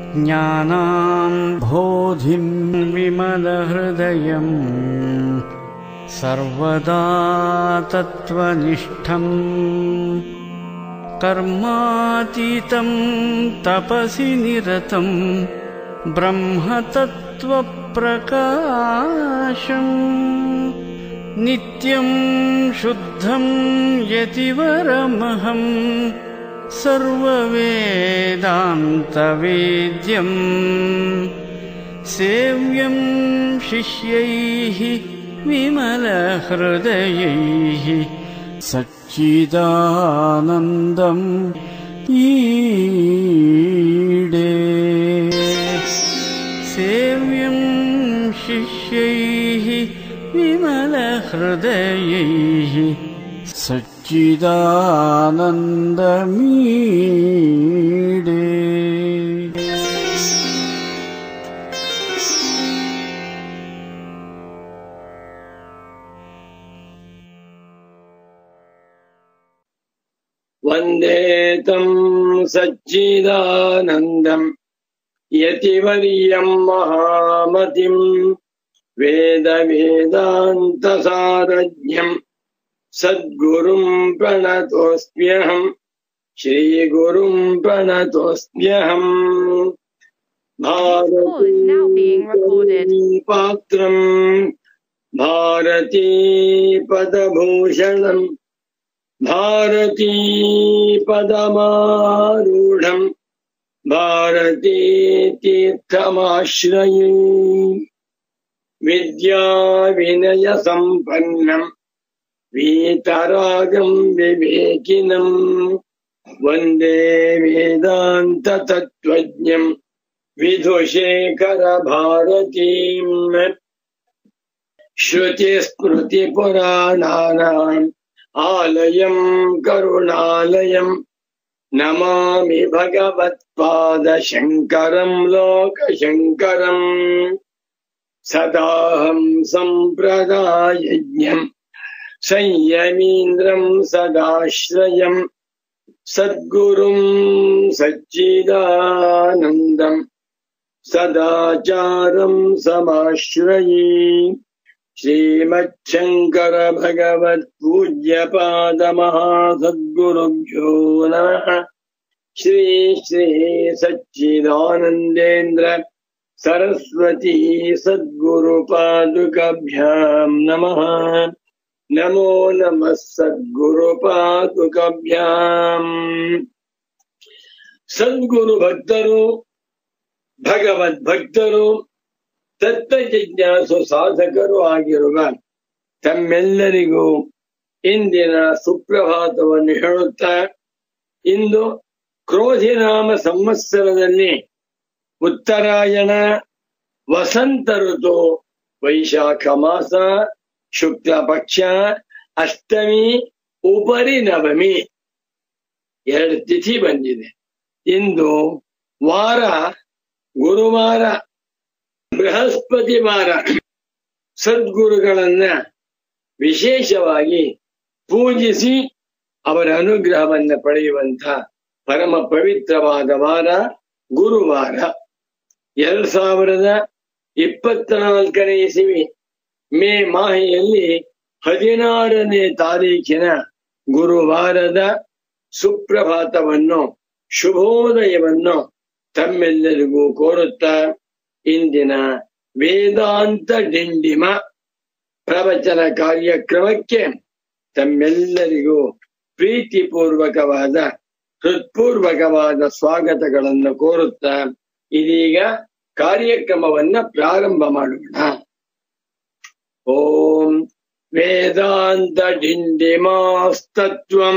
ज्ञानाम्भोधिं विमलहृदयम् सर्वदा तत्त्वनिष्ठम् कर्मातीतं तपसि निरतं ब्रह्मतत्त्वप्रकाशम् नित्यं शुद्धं यतिवरमहं सर्ववेदान्तवेद्यम् सेव्यं शिष्यैः विमलहृदयैः सच्चिदानन्दम् ईडे सेव्यं शिष्यैः विमलहृदयैः सच्चिदानन्दमीडे वन्दे तं सच्चिदानन्दं यतिवर्यं महामतिं वेदान्तसारज्ञं सद्गुरुं प्रणतोऽस्म्यहं श्रीगुरुं प्रणतोऽस्म्यहम् भारतीपात्रं भारतीपदभूषणम् भारतीपदमारूढं भारतीतीर्थमाश्रये विद्याविनयसम्पन्नं वीतरागं विवेकिनं वन्दे वेदान्ततत्त्वज्ञं विधुशेखरभारतीम् श्रुतिस्मृतिपुराणानाम् आलयं करुणालयं नमामि भगवत्पादशङ्करं लोकशङ्करम् सदाहं सम्प्रदायज्ञं संयमीन्द्रं सदाश्रयं सद्गुरुं सच्चिदानन्दं सदाचारं समाश्रये श्रीमच्छङ्कर भगवत् पूज्यपाद महासद्गुरुभ्यो नमः। श्री श्री सच्चिदानन्देन्द्र सरस्वती सद्गुरुपादुकाभ्यां नमः। नमो नमः सद्गुरुपादुकाभ्याम्। सद्गुरु भक्तರು ಭಗವದ್ಭಕ್ತರು ತತ್ವ ಜಿಜ್ಞಾಸು ಸಾಧಕರು ಆಗಿರುವ ತಮ್ಮೆಲ್ಲರಿಗೂ ಇಂದಿನ ಸುಪ್ರಭಾತವನ್ನು ಹೇಳುತ್ತಾ, ಇಂದು ಕ್ರೋಧಿನಾಮ ಸಂವತ್ಸರದಲ್ಲಿ ಉತ್ತರಾಯಣ ವಸಂತ ಋತು ವೈಶಾಖ ಮಾಸ ಶುಕ್ಲ ಪಕ್ಷ ಅಷ್ಟಮಿ ಉಪರಿ ನವಮಿ 2 ತಿಥಿ ಬಂದಿದೆ. ಇಂದು ವಾರ ಗುರುವಾರ, ಬೃಹಸ್ಪತಿ ವಾರ. ಸದ್ಗುರುಗಳನ್ನ ವಿಶೇಷವಾಗಿ ಪೂಜಿಸಿ ಅವರ ಅನುಗ್ರಹವನ್ನು ಪಡೆಯುವಂತ ಪರಮ ಪವಿತ್ರವಾದ ವಾರ ಗುರುವಾರ. 2024ನೇ ಇಸವಿ ಮೇ ಮಾಹೆಯಲ್ಲಿ 16ನೇ ತಾರೀಖಿನ ಗುರುವಾರದ ಸುಪ್ರಭಾತವನ್ನು, ಶುಭೋದಯವನ್ನು ತಮ್ಮೆಲ್ಲರಿಗೂ ಕೋರುತ್ತಾ, ಇಂದಿನ ವೇದಾಂತ ಡಿಂಡಿಮ ಪ್ರವಚನ ಕಾರ್ಯಕ್ರಮಕ್ಕೆ ತಮ್ಮೆಲ್ಲರಿಗೂ ಪ್ರೀತಿಪೂರ್ವಕವಾದ ಹೃತ್ಪೂರ್ವಕವಾದ ಸ್ವಾಗತಗಳನ್ನು ಕೋರುತ್ತಾ ಇದೀಗ ಕಾರ್ಯಕ್ರಮವನ್ನ ಪ್ರಾರಂಭ ಮಾಡೋಣ. ಓಂ ವೇದಾಂತ ಡಿಂಡಿಮಾಸ್ತತ್ವಂ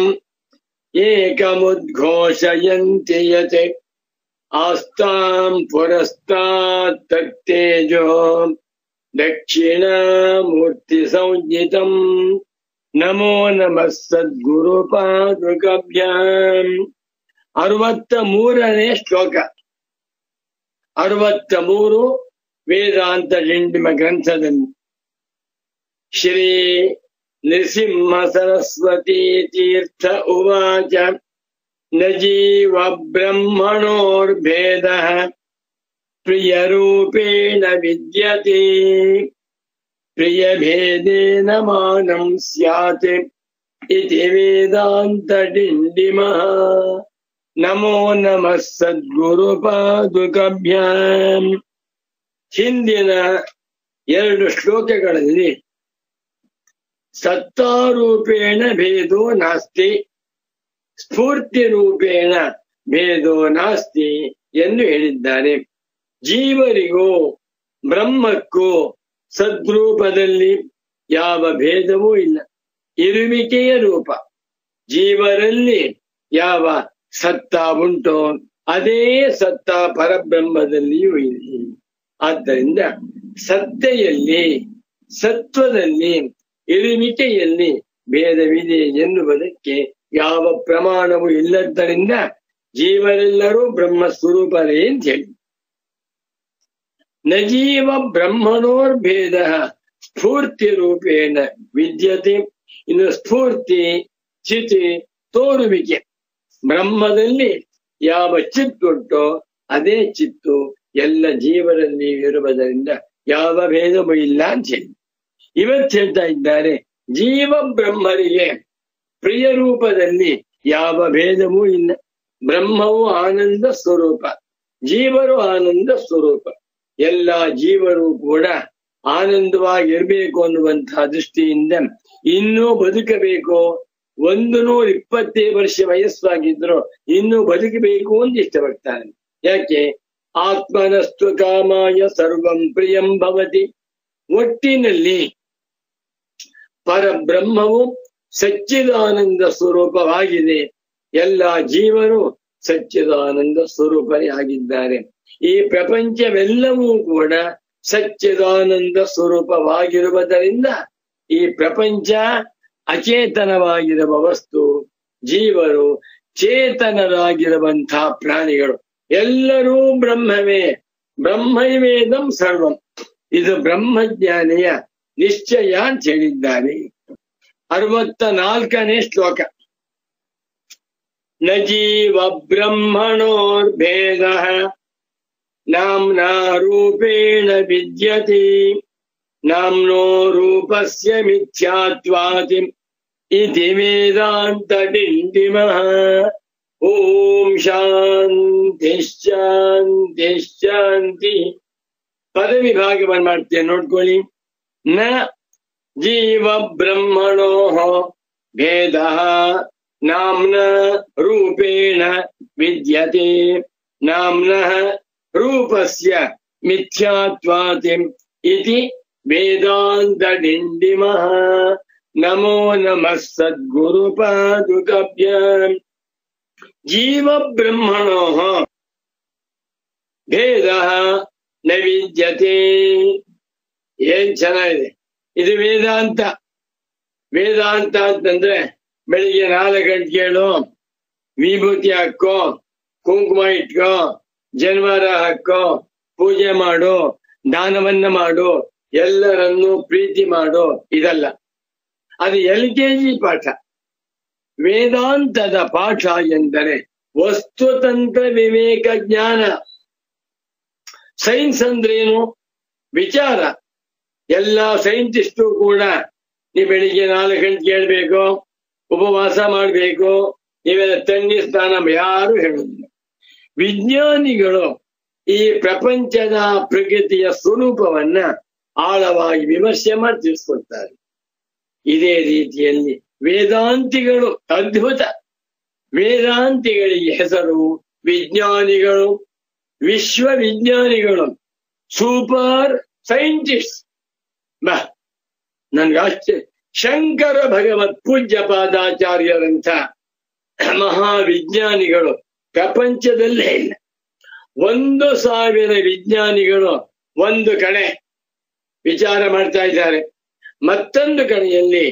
ಏಕಮುದ್ಘೋಷಯಂತಿ ಯತೆ ಆಸ್ತಾಂ ಪುರಸ್ತಾತ್ ತತ್ತೇಜೋ ದಕ್ಷಿಣಾಮೂರ್ತಿ ಸಂಜ್ಞಿತಂ. ನಮೋ ನಮಃ ಸದ್ಗುರು ಪಾದುಕಾಭ್ಯಾಂ. 63ನೇ ಶ್ಲೋಕ. 63 ವೇದಾಂತ ಡಿಂಡಿಮ ಗ್ರಂಥದಲ್ಲಿ ಶ್ರೀ ನೃಸಿಂಹ ಸರಸ್ವತಿ ತೀರ್ಥ ಉವಾಚ ನ ಜೀವ ಬ್ರಹ್ಮಣೋರ್ಭೇದ ಪ್ರಿಯರೂಪೇಣ ವಿದ್ಯತೆ ಪ್ರಿಯಭೇದೇನ ಮಾನಂ ಸ್ಯಾತ್ ಇತಿ ವೇದಾಂತ ಡಿಂಡಿಮಃ. ನಮೋ ನಮಃ ಸದ್ಗುರು ಪಾದುಕಭ್ಯಾಂ. ಹಿಂದಿನ 2 ಶ್ಲೋಕಗಳಲ್ಲಿ ಸತ್ತಾರೂಪೇಣ ಭೇದೋ ನಾಸ್ತಿ, ಸ್ಫೂರ್ತಿ ರೂಪೇಣ ಭೇದೋ ನಾಸ್ತಿ ಎಂದು ಹೇಳಿದ್ದಾರೆ. ಜೀವರಿಗೂ ಬ್ರಹ್ಮಕ್ಕೂ ಸದ್ರೂಪದಲ್ಲಿ ಯಾವ ಭೇದವೂ ಇಲ್ಲ. ಇರುವಿಕೆಯ ರೂಪ. ಜೀವರಲ್ಲಿ ಯಾವ ಸತ್ತ ಉಂಟೋ ಅದೇ ಸತ್ತ ಪರಬ್ರಹ್ಮದಲ್ಲಿಯೂ ಇದೆ. ಆದ್ದರಿಂದ ಸತ್ತೆಯಲ್ಲಿ, ಸತ್ವದಲ್ಲಿ, ಇರುವಿಕೆಯಲ್ಲಿ ಭೇದವಿದೆ ಎನ್ನುವುದಕ್ಕೆ ಯಾವ ಪ್ರಮಾಣವೂ ಇಲ್ಲದ್ದರಿಂದ ಜೀವರೆಲ್ಲರೂ ಬ್ರಹ್ಮ ಸ್ವರೂಪರೇ ಅಂತ ಹೇಳಿ. ನ ಜೀವ ಬ್ರಹ್ಮಣೋರ್ಭೇದ ಸ್ಫೂರ್ತಿ ರೂಪೇಣ ವಿದ್ಯತೆ. ಇನ್ನು ಸ್ಫೂರ್ತಿ, ಚಿತಿ, ತೋರುವಿಕೆ. ಬ್ರಹ್ಮದಲ್ಲಿ ಯಾವ ಚಿತ್ತುಂಟೋ ಅದೇ ಚಿತ್ತು ಎಲ್ಲ ಜೀವರಲ್ಲಿ ಇರುವುದರಿಂದ ಯಾವ ಭೇದವೂ ಇಲ್ಲ ಅಂತ ಹೇಳಿ ಇವತ್ತು ಹೇಳ್ತಾ ಇದ್ದಾರೆ. ಜೀವ ಬ್ರಹ್ಮರಿಗೆ ಪ್ರಿಯ ರೂಪದಲ್ಲಿ ಯಾವ ಭೇದವೂ ಇಲ್ಲ. ಬ್ರಹ್ಮವು ಆನಂದ ಸ್ವರೂಪ, ಜೀವರು ಆನಂದ ಸ್ವರೂಪ. ಎಲ್ಲ ಜೀವರು ಕೂಡ ಆನಂದವಾಗಿರ್ಬೇಕು ಅನ್ನುವಂತಹ ದೃಷ್ಟಿಯಿಂದ ಇನ್ನೂ ಬದುಕಬೇಕು. 120 ವರ್ಷ ವಯಸ್ಸಾಗಿದ್ರು ಇನ್ನೂ ಬದುಕಬೇಕು ಅಂತ ಇಷ್ಟಪಡ್ತಾನೆ. ಯಾಕೆ? ಆತ್ಮನಸ್ತು ಕಾಮಾಯ ಸರ್ವಂ ಪ್ರಿಯಂ ಭವತಿ. ಒಟ್ಟಿನಲ್ಲಿ ಪರಬ್ರಹ್ಮವು ಸಚ್ಚಿದಾನಂದ ಸ್ವರೂಪವಾಗಿದೆ. ಎಲ್ಲ ಜೀವರು ಸಚ್ಚಿದಾನಂದ ಸ್ವರೂಪರೇ ಆಗಿದ್ದಾರೆ. ಈ ಪ್ರಪಂಚವೆಲ್ಲವೂ ಕೂಡ ಸಚ್ಚಿದಾನಂದ ಸ್ವರೂಪವಾಗಿರುವುದರಿಂದ ಈ ಪ್ರಪಂಚ ಅಚೇತನವಾಗಿರುವ ವಸ್ತು, ಜೀವರು ಚೇತನರಾಗಿರುವಂತಹ ಪ್ರಾಣಿಗಳು ಎಲ್ಲರೂ ಬ್ರಹ್ಮವೇ. ಬ್ರಹ್ಮೈವೇದಂ ಸರ್ವಂ. ಇದು ಬ್ರಹ್ಮಜ್ಞಾನಿಯ ನಿಶ್ಚಯ ಅಂತ ಹೇಳಿದ್ದಾರೆ. 64ನೇ ಶ್ಲೋಕ. ನ ಜೀವ ಬ್ರಹ್ಮಣೋರ್ಭೇದ ನಾಮ್ನಾ ರೂಪೇಣ ವಿದ್ಯತೆ ನಾಮ್ನೋ ರೂಪಸ್ಯ ಮಿಥ್ಯಾತ್ವಾತ್ ಇತಿ ವೇದಾಂತ ಡಿಂಡಿಮಃ. ಓಂ ಶಾಂತಿ ಶಾಂತಿ ಶಾಂತಿ. ಪದವಿಭಾಗವನ್ನು ಮಾಡ್ತೇನೆ ನೋಡ್ಕೊಳ್ಳಿ. ನ ಜೀವ ಬ್ರಹ್ಮಣೋ ಭೇದ ನಾಮ್ನ ರೂಪೇಣ ವಿದ್ಯತೆ ನಾಮ್ನಃ ರೂಪಸ್ಯ ಮಿಥ್ಯಾತ್ವಾತ್ ಇತಿ ವೇದಾಂತ ಡಿಂಡಿಮಃ. ನಮೋ ನಮಃ ಸದ್ಗುರು ಪಾದುಕಭ್ಯಾಂ. ಜೀವ ಬ್ರಹ್ಮಣೋ ಭೇದ ನ ವಿದ್ಯತೆ. ಏನ್ ಚೆನ್ನಾಗಿದೆ ಇದು ವೇದಾಂತ. ವೇದಾಂತ ಅಂತಂದ್ರೆ ಬೆಳಿಗ್ಗೆ 4 ಗಂಟೆಗೆ ಹೇಳು, ವಿಭೂತಿ ಹಾಕೋ, ಕುಂಕುಮ ಇಟ್ಕೋ, ಜನ್ವಾರ ಹಾಕೋ, ಪೂಜೆ ಮಾಡು, ದಾನವನ್ನ ಮಾಡು, ಎಲ್ಲರನ್ನೂ ಪ್ರೀತಿ ಮಾಡು. ಇದಲ್ಲ, ಅದು LKG ಪಾಠ. ವೇದಾಂತದ ಪಾಠ ಎಂದರೆ ವಸ್ತುತಂತ್ರ ವಿವೇಕ ಜ್ಞಾನ. ಸೈನ್ಸ್ ಅಂದ್ರೇನು? ವಿಚಾರ. ಎಲ್ಲ ಸೈಂಟಿಸ್ಟು ಕೂಡ ನೀವು ಬೆಳಿಗ್ಗೆ 4 ಗಂಟೆಗೆ ಹೇಳ್ಬೇಕು, ಉಪವಾಸ ಮಾಡ್ಬೇಕು, ನೀವೆಲ್ಲ ತಣ್ಣಿ ಸ್ನಾನ ಯಾರು ಹೇಳುದಿಲ್ಲ. ವಿಜ್ಞಾನಿಗಳು ಈ ಪ್ರಪಂಚದ ಪ್ರಕೃತಿಯ ಸ್ವರೂಪವನ್ನ ಆಳವಾಗಿ ವಿಮರ್ಶೆ ಮಾಡಿ ತಿಳಿಸ್ಕೊಡ್ತಾರೆ. ಇದೇ ರೀತಿಯಲ್ಲಿ ವೇದಾಂತಿಗಳು ಅದ್ಭುತ. ವೇದಾಂತಿಗಳಿಗೆ ಹೆಸರು ವಿಜ್ಞಾನಿಗಳು, ವಿಶ್ವವಿಜ್ಞಾನಿಗಳು, ಸೂಪರ್ ಸೈಂಟಿಸ್ಟ್. ನನ್ಗೆ ಶಂಕರ ಭಗವತ್ ಪೂಜ್ಯ ಪಾದಾಚಾರ್ಯರಂಥ ಮಹಾವಿಜ್ಞಾನಿಗಳು ಪ್ರಪಂಚದಲ್ಲೇ ಇಲ್ಲ. 1,000 ವಿಜ್ಞಾನಿಗಳು ಒಂದು ಕಡೆ ವಿಚಾರ ಮಾಡ್ತಾ ಇದ್ದಾರೆ. ಮತ್ತೊಂದು ಕಡೆಯಲ್ಲಿ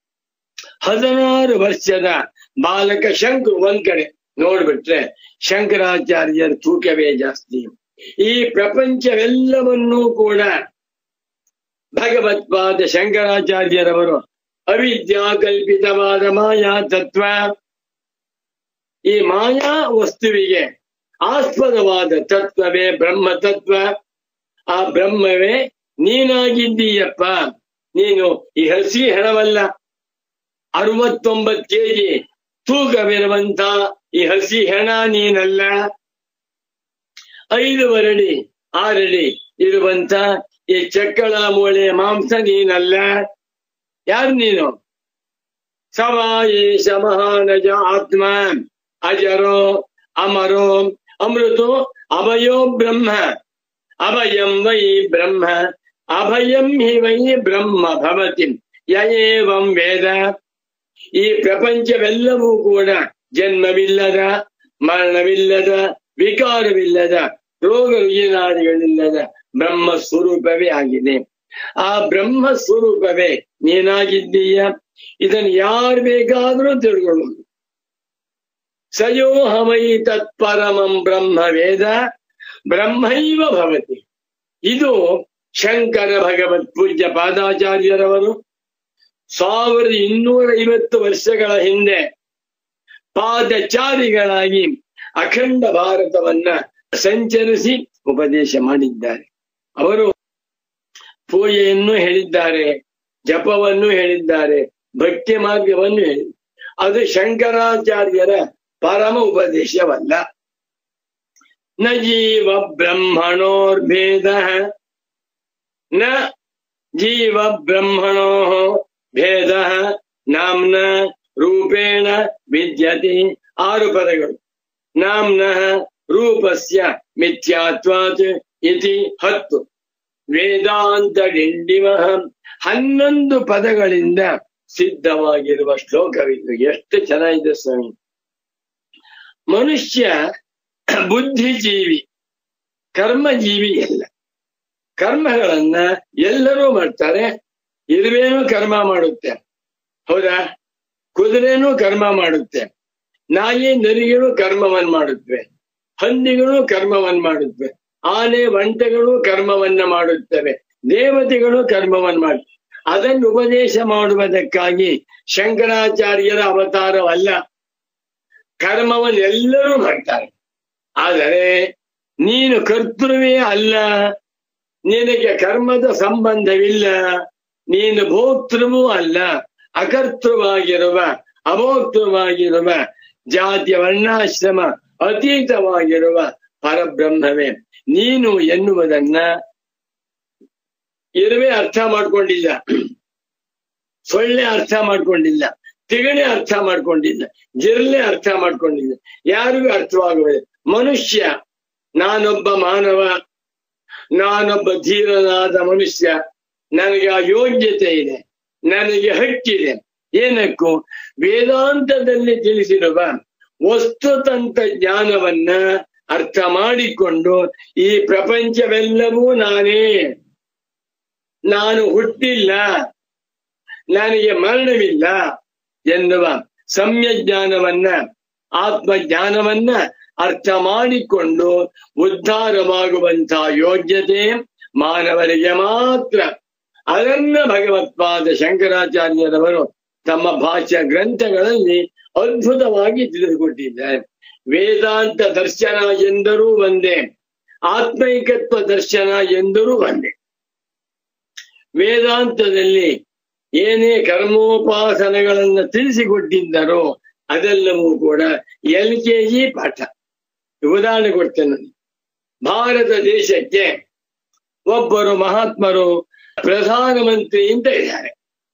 16 ವರ್ಷದ ಬಾಲಕ ಶಂಕು ಒಂದ್ ಕಡೆ. ನೋಡ್ಬಿಟ್ರೆ ಶಂಕರಾಚಾರ್ಯರ ತೂಕವೇ ಜಾಸ್ತಿ. ಈ ಪ್ರಪಂಚವೆಲ್ಲವನ್ನೂ ಕೂಡ ಭಗವತ್ಪಾದ ಶಂಕರಾಚಾರ್ಯರವರು ಅವಿದ್ಯಾ ಕಲ್ಪಿತವಾದ ಮಾಯಾ ತತ್ವ, ಈ ಮಾಯಾ ವಸ್ತುವಿಗೆ ಆಸ್ಪದವಾದ ತತ್ವವೇ ಬ್ರಹ್ಮ ತತ್ವ. ಆ ಬ್ರಹ್ಮವೇ ನೀನಾಗಿದ್ದೀಯಪ್ಪ. ನೀನು ಈ ಹಸಿ ಹೆಣವಲ್ಲ. 69 kg ತೂಕವಿರುವಂತ ಈ ಹಸಿ ಹೆಣ ನೀನಲ್ಲ. 5 ಅಡಿ 6 ಅಡಿ ಇರುವಂತ ಈ ಚಕ್ಕಳ ಮೂಳೆ ಮಾಂಸ ನೀನಲ್ಲ. ಯಾರು ನೀನು? ಸವಾಯೇಶ ಮಹಾನಜ ಆತ್ಮ ಅಜರೋ ಅಮರೋ ಅಮೃತೋ ಅಭಯೋ ಬ್ರಹ್ಮ. ಅಭಯಂ ವೈ ಬ್ರಹ್ಮ ಅಭಯಂ ಹಿ ವೈ ಬ್ರಹ್ಮ ಭವತಿ ಯಯೇವಂ ವೇದ. ಈ ಪ್ರಪಂಚವೆಲ್ಲವೂ ಕೂಡ ಜನ್ಮವಿಲ್ಲದ, ಮರಣವಿಲ್ಲದ, ವಿಕಾರವಿಲ್ಲದ, ರೋಗ ರುಜಿನಾದಿಗಳಿಲ್ಲದ ಬ್ರಹ್ಮ ಸ್ವರೂಪವೇ ಆಗಿದೆ. ಆ ಬ್ರಹ್ಮ ಸ್ವರೂಪವೇ ನೀನಾಗಿದ್ದೀಯ. ಇದನ್ನು ಯಾರು ಬೇಕಾದರೂ ತಿಳ್ಕೊಳ್ಳುವುದು. ಸಯೋಹಮೈ ತತ್ಪರಮಂ ಬ್ರಹ್ಮ ವೇದ ಬ್ರಹ್ಮೈವ ಭವತಿ. ಇದು ಶಂಕರ ಭಗವತ್ ಪೂಜ್ಯ ಪಾದಾಚಾರ್ಯರವರು 1250 ವರ್ಷಗಳ ಹಿಂದೆ ಪಾದಚಾರಿಗಳಾಗಿ ಅಖಂಡ ಭಾರತವನ್ನ ಸಂಚರಿಸಿ ಉಪದೇಶ ಮಾಡಿದ್ದಾರೆ. ಅವರು ಪೂಜೆಯನ್ನು ಹೇಳಿದ್ದಾರೆ, ಜಪವನ್ನು ಹೇಳಿದ್ದಾರೆ, ಭಕ್ತಿ ಮಾರ್ಗವನ್ನು ಹೇಳಿದ್ದಾರೆ. ಅದು ಶಂಕರಾಚಾರ್ಯರ ಪರಮ ಉಪದೇಶವಲ್ಲ. ನ ಜೀವ ಬ್ರಹ್ಮಣೋರ್ಭೇದ ನ ಜೀವ ಬ್ರಹ್ಮಣೋ ಭೇದ ನಾಮ್ನ ರೂಪೇಣ ವಿದ್ಯತೆ. 6 ಪದಗಳು. ನಾಮ್ನ ರೂಪಸ್ಯ ಮಿಥ್ಯಾತ್ವಾತ್ ಇತಿ 10. ವೇದಾಂತ ಡಿಂಡಿಮಃ 11 ಪದಗಳಿಂದ ಸಿದ್ಧವಾಗಿರುವ ಶ್ಲೋಕವಿದು. ಎಷ್ಟು ಚೆನ್ನಾಗಿದೆ ಸ್ವಾಮಿ. ಮನುಷ್ಯ ಬುದ್ಧಿಜೀವಿ, ಕರ್ಮಜೀವಿ ಅಲ್ಲ. ಕರ್ಮಗಳನ್ನ ಎಲ್ಲರೂ ಮಾಡ್ತಾರೆ. ಇರುವೇನೂ ಕರ್ಮ ಮಾಡುತ್ತೆ, ಹೌದಾ? ಕುದುರೆನೂ ಕರ್ಮ ಮಾಡುತ್ತೆ, ನಾಯಿ ನರಿಗಳು ಕರ್ಮವನ್ನ ಮಾಡುತ್ತವೆ, ಹಂದಿಗಳು ಕರ್ಮವನ್ನ ಮಾಡುತ್ತವೆ, ಆನೆ ಒಂಟೆಗಳು ಕರ್ಮವನ್ನ ಮಾಡುತ್ತವೆ, ದೇವತೆಗಳು ಕರ್ಮವನ್ನ ಮಾಡುತ್ತವೆ. ಅದನ್ನು ಉಪದೇಶ ಮಾಡುವುದಕ್ಕಾಗಿ ಶಂಕರಾಚಾರ್ಯರ ಅವತಾರವಲ್ಲ. ಕರ್ಮವನ್ನೆಲ್ಲರೂ ಮಾಡ್ತಾರೆ. ಆದರೆ ನೀನು ಕರ್ತೃವೇ ಅಲ್ಲ. ನಿನಗೆ ಕರ್ಮದ ಸಂಬಂಧವಿಲ್ಲ. ನೀನು ಭೋಕ್ತೃವೂ ಅಲ್ಲ. ಅಕರ್ತೃವಾಗಿರುವ, ಅಭೋಕ್ತೃವಾಗಿರುವ, ಜಾತಿ ವರ್ಣಾಶ್ರಮ ಅತೀತವಾಗಿರುವ ಪರಬ್ರಹ್ಮವೇ ನೀನು ಎನ್ನುವುದನ್ನ ಇರುವೆ ಅರ್ಥ ಮಾಡ್ಕೊಂಡಿಲ್ಲ, ಸೊಳ್ಳೆ ಅರ್ಥ ಮಾಡ್ಕೊಂಡಿಲ್ಲ, ತಿಗಣೆ ಅರ್ಥ ಮಾಡ್ಕೊಂಡಿಲ್ಲ, ಜಿರ್ಲೆ ಅರ್ಥ ಮಾಡ್ಕೊಂಡಿಲ್ಲ. ಯಾರಿಗೂ ಅರ್ಥವಾಗುವುದಿಲ್ಲ. ಮನುಷ್ಯ, ನಾನೊಬ್ಬ ಮಾನವ, ನಾನೊಬ್ಬ ಧೀರನಾದ ಮನುಷ್ಯ, ನನಗೆ ಆ ಯೋಗ್ಯತೆ ಇದೆ, ನನಗೆ ಹಕ್ಕಿದೆ. ಏನಕ್ಕೂ ವೇದಾಂತದಲ್ಲಿ ತಿಳಿಸಿರುವ ವಸ್ತುತಂತ್ರ ಜ್ಞಾನವನ್ನ ಅರ್ಥ ಮಾಡಿಕೊಂಡು ಈ ಪ್ರಪಂಚವೆಲ್ಲವೂ ನಾನೇ, ನಾನು ಹುಟ್ಟಿಲ್ಲ, ನನಗೆ ಮರಣವಿಲ್ಲ ಎನ್ನುವ ಸಮ್ಯಜ್ಞಾನವನ್ನ, ಆತ್ಮಜ್ಞಾನವನ್ನ ಅರ್ಥ ಮಾಡಿಕೊಂಡು ಉದ್ಧಾರವಾಗುವಂತಹ ಯೋಗ್ಯತೆ ಮಾನವರಿಗೆ ಮಾತ್ರ. ಅದನ್ನ ಭಗವತ್ಪಾದ ಶಂಕರಾಚಾರ್ಯರವರು ತಮ್ಮ ಭಾಷ್ಯ ಗ್ರಂಥಗಳಲ್ಲಿ ಅದ್ಭುತವಾಗಿ ತಿಳಿದುಕೊಟ್ಟಿದ್ದಾರೆ. ವೇದಾಂತ ದರ್ಶನ ಎಂದರೂ ಒಂದೇ, ಆತ್ಮೈಕತ್ವ ದರ್ಶನ ಎಂದರೂ ಒಂದೇ. ವೇದಾಂತದಲ್ಲಿ ಏನೇ ಕರ್ಮೋಪಾಸನೆಗಳನ್ನು ತಿಳಿಸಿಕೊಟ್ಟಿದ್ದರೋ ಅದೆಲ್ಲವೂ ಕೂಡ LKG ಪಾಠ. ಉದಾಹರಣೆ ಕೊಡ್ತೇನೆ ನೋಡಿ. ಭಾರತ ದೇಶಕ್ಕೆ ಒಬ್ಬರು ಮಹಾತ್ಮರು ಪ್ರಧಾನಮಂತ್ರಿ ಅಂತ ಇದ್ದಾರೆ.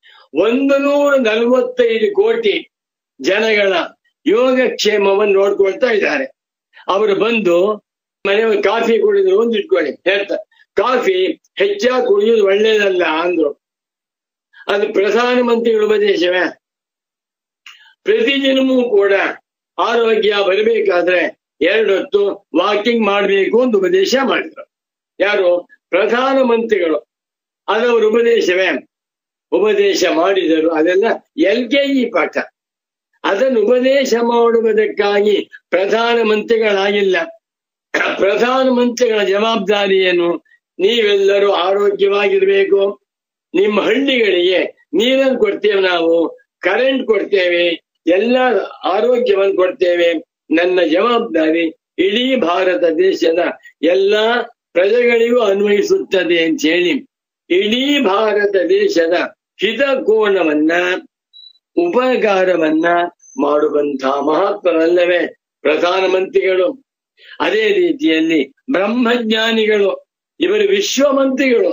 145 ಕೋಟಿ ಜನಗಳ ಯೋಗಕ್ಷೇಮವನ್ನು ನೋಡ್ಕೊಳ್ತಾ ಇದ್ದಾರೆ. ಅವರು ಬಂದು ಮನೆ ಕಾಫಿ ಕುಡಿದ್ರು ಒಂದು ಇಟ್ಕೊಳ್ಳಿ, ಹೇಳ್ತಾರೆ ಕಾಫಿ ಹೆಚ್ಚಾಗಿ ಕುಡಿಯೋದು ಒಳ್ಳೇದಲ್ಲ ಅಂದ್ರು. ಅದು ಪ್ರಧಾನಮಂತ್ರಿಗಳ ಉಪದೇಶವೇ? ಪ್ರತಿದಿನವೂ ಕೂಡ ಆರೋಗ್ಯ ಬರಬೇಕಾದ್ರೆ 2 ಹೊತ್ತು ವಾಕಿಂಗ್ ಮಾಡಬೇಕು ಅಂತ ಉಪದೇಶ ಮಾಡಿದ್ರು. ಯಾರು? ಪ್ರಧಾನಮಂತ್ರಿಗಳು. ಅದವರ ಉಪದೇಶವೇ? ಉಪದೇಶ ಮಾಡಿದರು. ಅದೆಲ್ಲ LKG ಪಾಠ. ಅದನ್ನು ಉಪದೇಶ ಮಾಡುವುದಕ್ಕಾಗಿ ಪ್ರಧಾನಮಂತ್ರಿಗಳಾಗಿಲ್ಲ. ಪ್ರಧಾನಮಂತ್ರಿಗಳ ಜವಾಬ್ದಾರಿ ಏನು? ನೀವೆಲ್ಲರೂ ಆರೋಗ್ಯವಾಗಿರ್ಬೇಕು. ನಿಮ್ಮ ಹಳ್ಳಿಗಳಿಗೆ ನೀರನ್ನು ಕೊಡ್ತೇವೆ, ನಾವು ಕರೆಂಟ್ ಕೊಡ್ತೇವೆ, ಎಲ್ಲ ಆರೋಗ್ಯವನ್ನು ಕೊಡ್ತೇವೆ. ನನ್ನ ಜವಾಬ್ದಾರಿ ಇಡೀ ಭಾರತ ದೇಶದ ಎಲ್ಲಾ ಪ್ರಜೆಗಳಿಗೂ ಅನ್ವಯಿಸುತ್ತದೆ ಅಂತ ಹೇಳಿ ಇಡೀ ಭಾರತ ದೇಶದ ಹಿತಕೋಣವನ್ನ ಉಪಕಾರವನ್ನ ಮಾಡುವಂತಹ ಮಹಾತ್ಮರಲ್ಲವೇ ಪ್ರಧಾನಮಂತ್ರಿಗಳು. ಅದೇ ರೀತಿಯಲ್ಲಿ ಬ್ರಹ್ಮಜ್ಞಾನಿಗಳು, ಇವರು ವಿಶ್ವಮಂತ್ರಿಗಳು.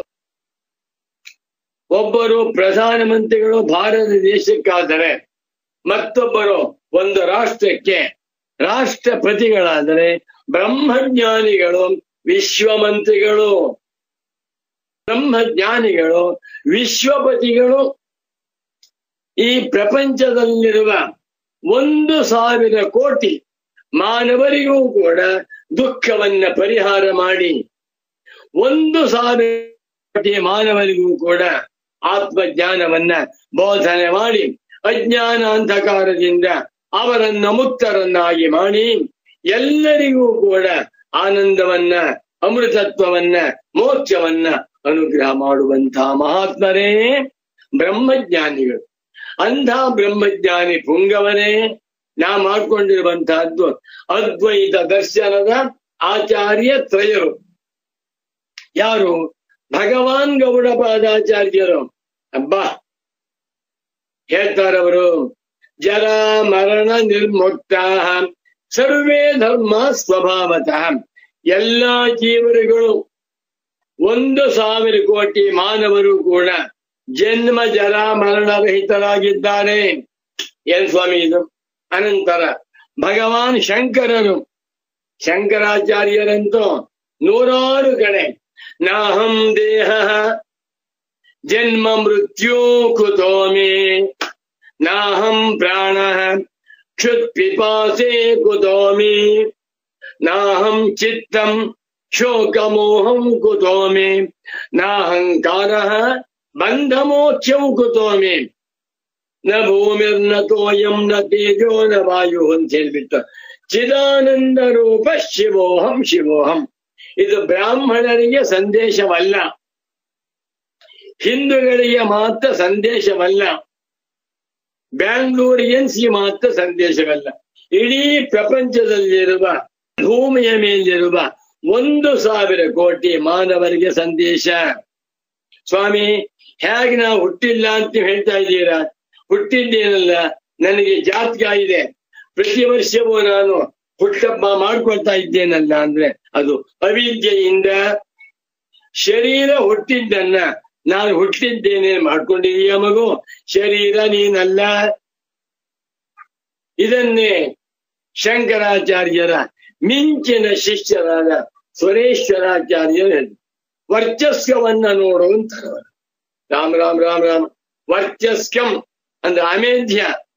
ಒಬ್ಬರು ಪ್ರಧಾನಮಂತ್ರಿಗಳು ಭಾರತ ದೇಶಕ್ಕಾದರೆ, ಮತ್ತೊಬ್ಬರು ಒಂದು ರಾಷ್ಟ್ರಕ್ಕೆ ರಾಷ್ಟ್ರಪತಿಗಳಾದರೆ, ಬ್ರಹ್ಮಜ್ಞಾನಿಗಳು ವಿಶ್ವಮಂತ್ರಿಗಳು, ಬ್ರಹ್ಮಜ್ಞಾನಿಗಳು ವಿಶ್ವಪತಿಗಳು. ಈ ಪ್ರಪಂಚದಲ್ಲಿರುವ 1,000 ಕೋಟಿ ಮಾನವರಿಗೂ ಕೂಡ ದುಃಖವನ್ನ ಪರಿಹಾರ ಮಾಡಿ, 1,000 ಕೋಟಿ ಮಾನವರಿಗೂ ಕೂಡ ಆತ್ಮಜ್ಞಾನವನ್ನ ಬೋಧನೆ ಮಾಡಿ, ಅಜ್ಞಾನ ಅಂಧಕಾರದಿಂದ ಅವರನ್ನ ಮುಕ್ತರನ್ನಾಗಿ ಮಾಡಿ, ಎಲ್ಲರಿಗೂ ಕೂಡ ಆನಂದವನ್ನ, ಅಮೃತತ್ವವನ್ನ, ಮೋಕ್ಷವನ್ನ ಅನುಗ್ರಹ ಮಾಡುವಂತಹ ಮಹಾತ್ಮರೇ ಬ್ರಹ್ಮಜ್ಞಾನಿಗಳು. ಅಂಥ ಬ್ರಹ್ಮಜ್ಞಾನಿ ಪುಂಗವನೇ ನಾ ಮಾಡ್ಕೊಂಡಿರುವಂತಹದ್ದು ಅದ್ವೈತ ದರ್ಶನದ ಆಚಾರ್ಯ ತ್ರಯರು. ಯಾರು? ಭಗವಾನ್ ಗೌಡಪಾದಾಚಾರ್ಯರು. ಅಬ್ಬಾ ಹೇಳ್ತಾರವರು, ಜರ ಮರಣ ನಿರ್ಮುಕ್ತ ಸರ್ವೇ ಧರ್ಮ ಸ್ವಭಾವತಃ. ಎಲ್ಲಾ ಜೀವರುಗಳು 1,000 ಕೋಟಿ ಮಾನವರು ಕೂಡ ಜನ್ಮ ಜರ ಮರಣರಹಿತರಾಗಿದ್ದಾರೆ. ಏನ್ ಸ್ವಾಮಿ ಇದು? ಅನಂತರ ಭಗವಾನ್ ಶಂಕರರು, ಶಂಕರಾಚಾರ್ಯರಂತೂ 100 ಕಡೆ ನಾಹಂ ದೇಹ ಜನ್ಮ ಮೃತ್ಯು ಕುತೋಮಿ ನಾಹಂ ಪ್ರಾಣ ಕ್ಷುತ್ ಪಿಪಾಸೆ ಕುತೋಮಿ ನಾಹಂ ಚಿತ್ತಂ ಶೋಕಮೋಹಂ ಕುತೋಮಿ ನಾಹಂಕಾರ ಬಂಧ ಮೋಕ್ಷಂ ಕುತೋಮಿ ನ ಭೂಮಿರ್ನ ತೋಯಂ ನ ತೇಜೋ ನ ವಾಯು ಅಂತ ಹೇಳ್ಬಿಟ್ಟು ಚಿದಾನಂದ ರೂಪ ಶಿವೋಹಂ ಶಿವೋಹಂ. ಇದು ಬ್ರಾಹ್ಮಣರಿಗೆ ಸಂದೇಶವಲ್ಲ, ಹಿಂದೂಗಳಿಗೆ ಮಾತ್ರ ಸಂದೇಶವಲ್ಲ, ಬ್ಯಾಂಗ್ಳೂರಿಯನ್ಸ್ಗೆ ಮಾತ್ರ ಸಂದೇಶವಲ್ಲ. ಇಡೀ ಪ್ರಪಂಚದಲ್ಲಿರುವ, ಭೂಮಿಯ ಮೇಲಿರುವ 1,000 ಕೋಟಿ ಮಾನವರಿಗೆ ಸಂದೇಶ. ಸ್ವಾಮಿ, ಹೇಗೆ ನಾವು ಹುಟ್ಟಿಲ್ಲ ಅಂತ ಹೇಳ್ತಾ ಇದ್ದೀರಾ? ಹುಟ್ಟಿದ್ದೇನಲ್ಲ, ನನಗೆ ಜಾತಕ ಇದೆ, ಪ್ರತಿ ವರ್ಷವೂ ನಾನು ಹುಟ್ಟಹಬ್ಬ ಮಾಡ್ಕೊಳ್ತಾ ಇದ್ದೇನಲ್ಲ ಅಂದ್ರೆ ಅದು ಅವಿದ್ಯೆಯಿಂದ. ಶರೀರ ಹುಟ್ಟಿದ್ದನ್ನ ನಾನು ಹುಟ್ಟಿದ್ದೇನೆ ಮಾಡ್ಕೊಂಡಿದೀಯ ಮಗು, ಶರೀರ ನೀನಲ್ಲ. ಇದನ್ನೇ ಶಂಕರಾಚಾರ್ಯರ ಮಿಂಚಿನ ಶಿಷ್ಯರಾದ ಸ್ವರೇಶ್ವರಾಚಾರ್ಯರು ಹೇಳಿದ್ರು. ವರ್ಚಸ್ಕವನ್ನ ನೋಡು ಅಂತಾರೆ. ರಾಮ್ ರಾಮ್ ರಾಮ್ ರಾಮ್. ವರ್ಚಸ್ಕಂ ಅಂದ್ರೆ ಅಮೇಧ್ಯ.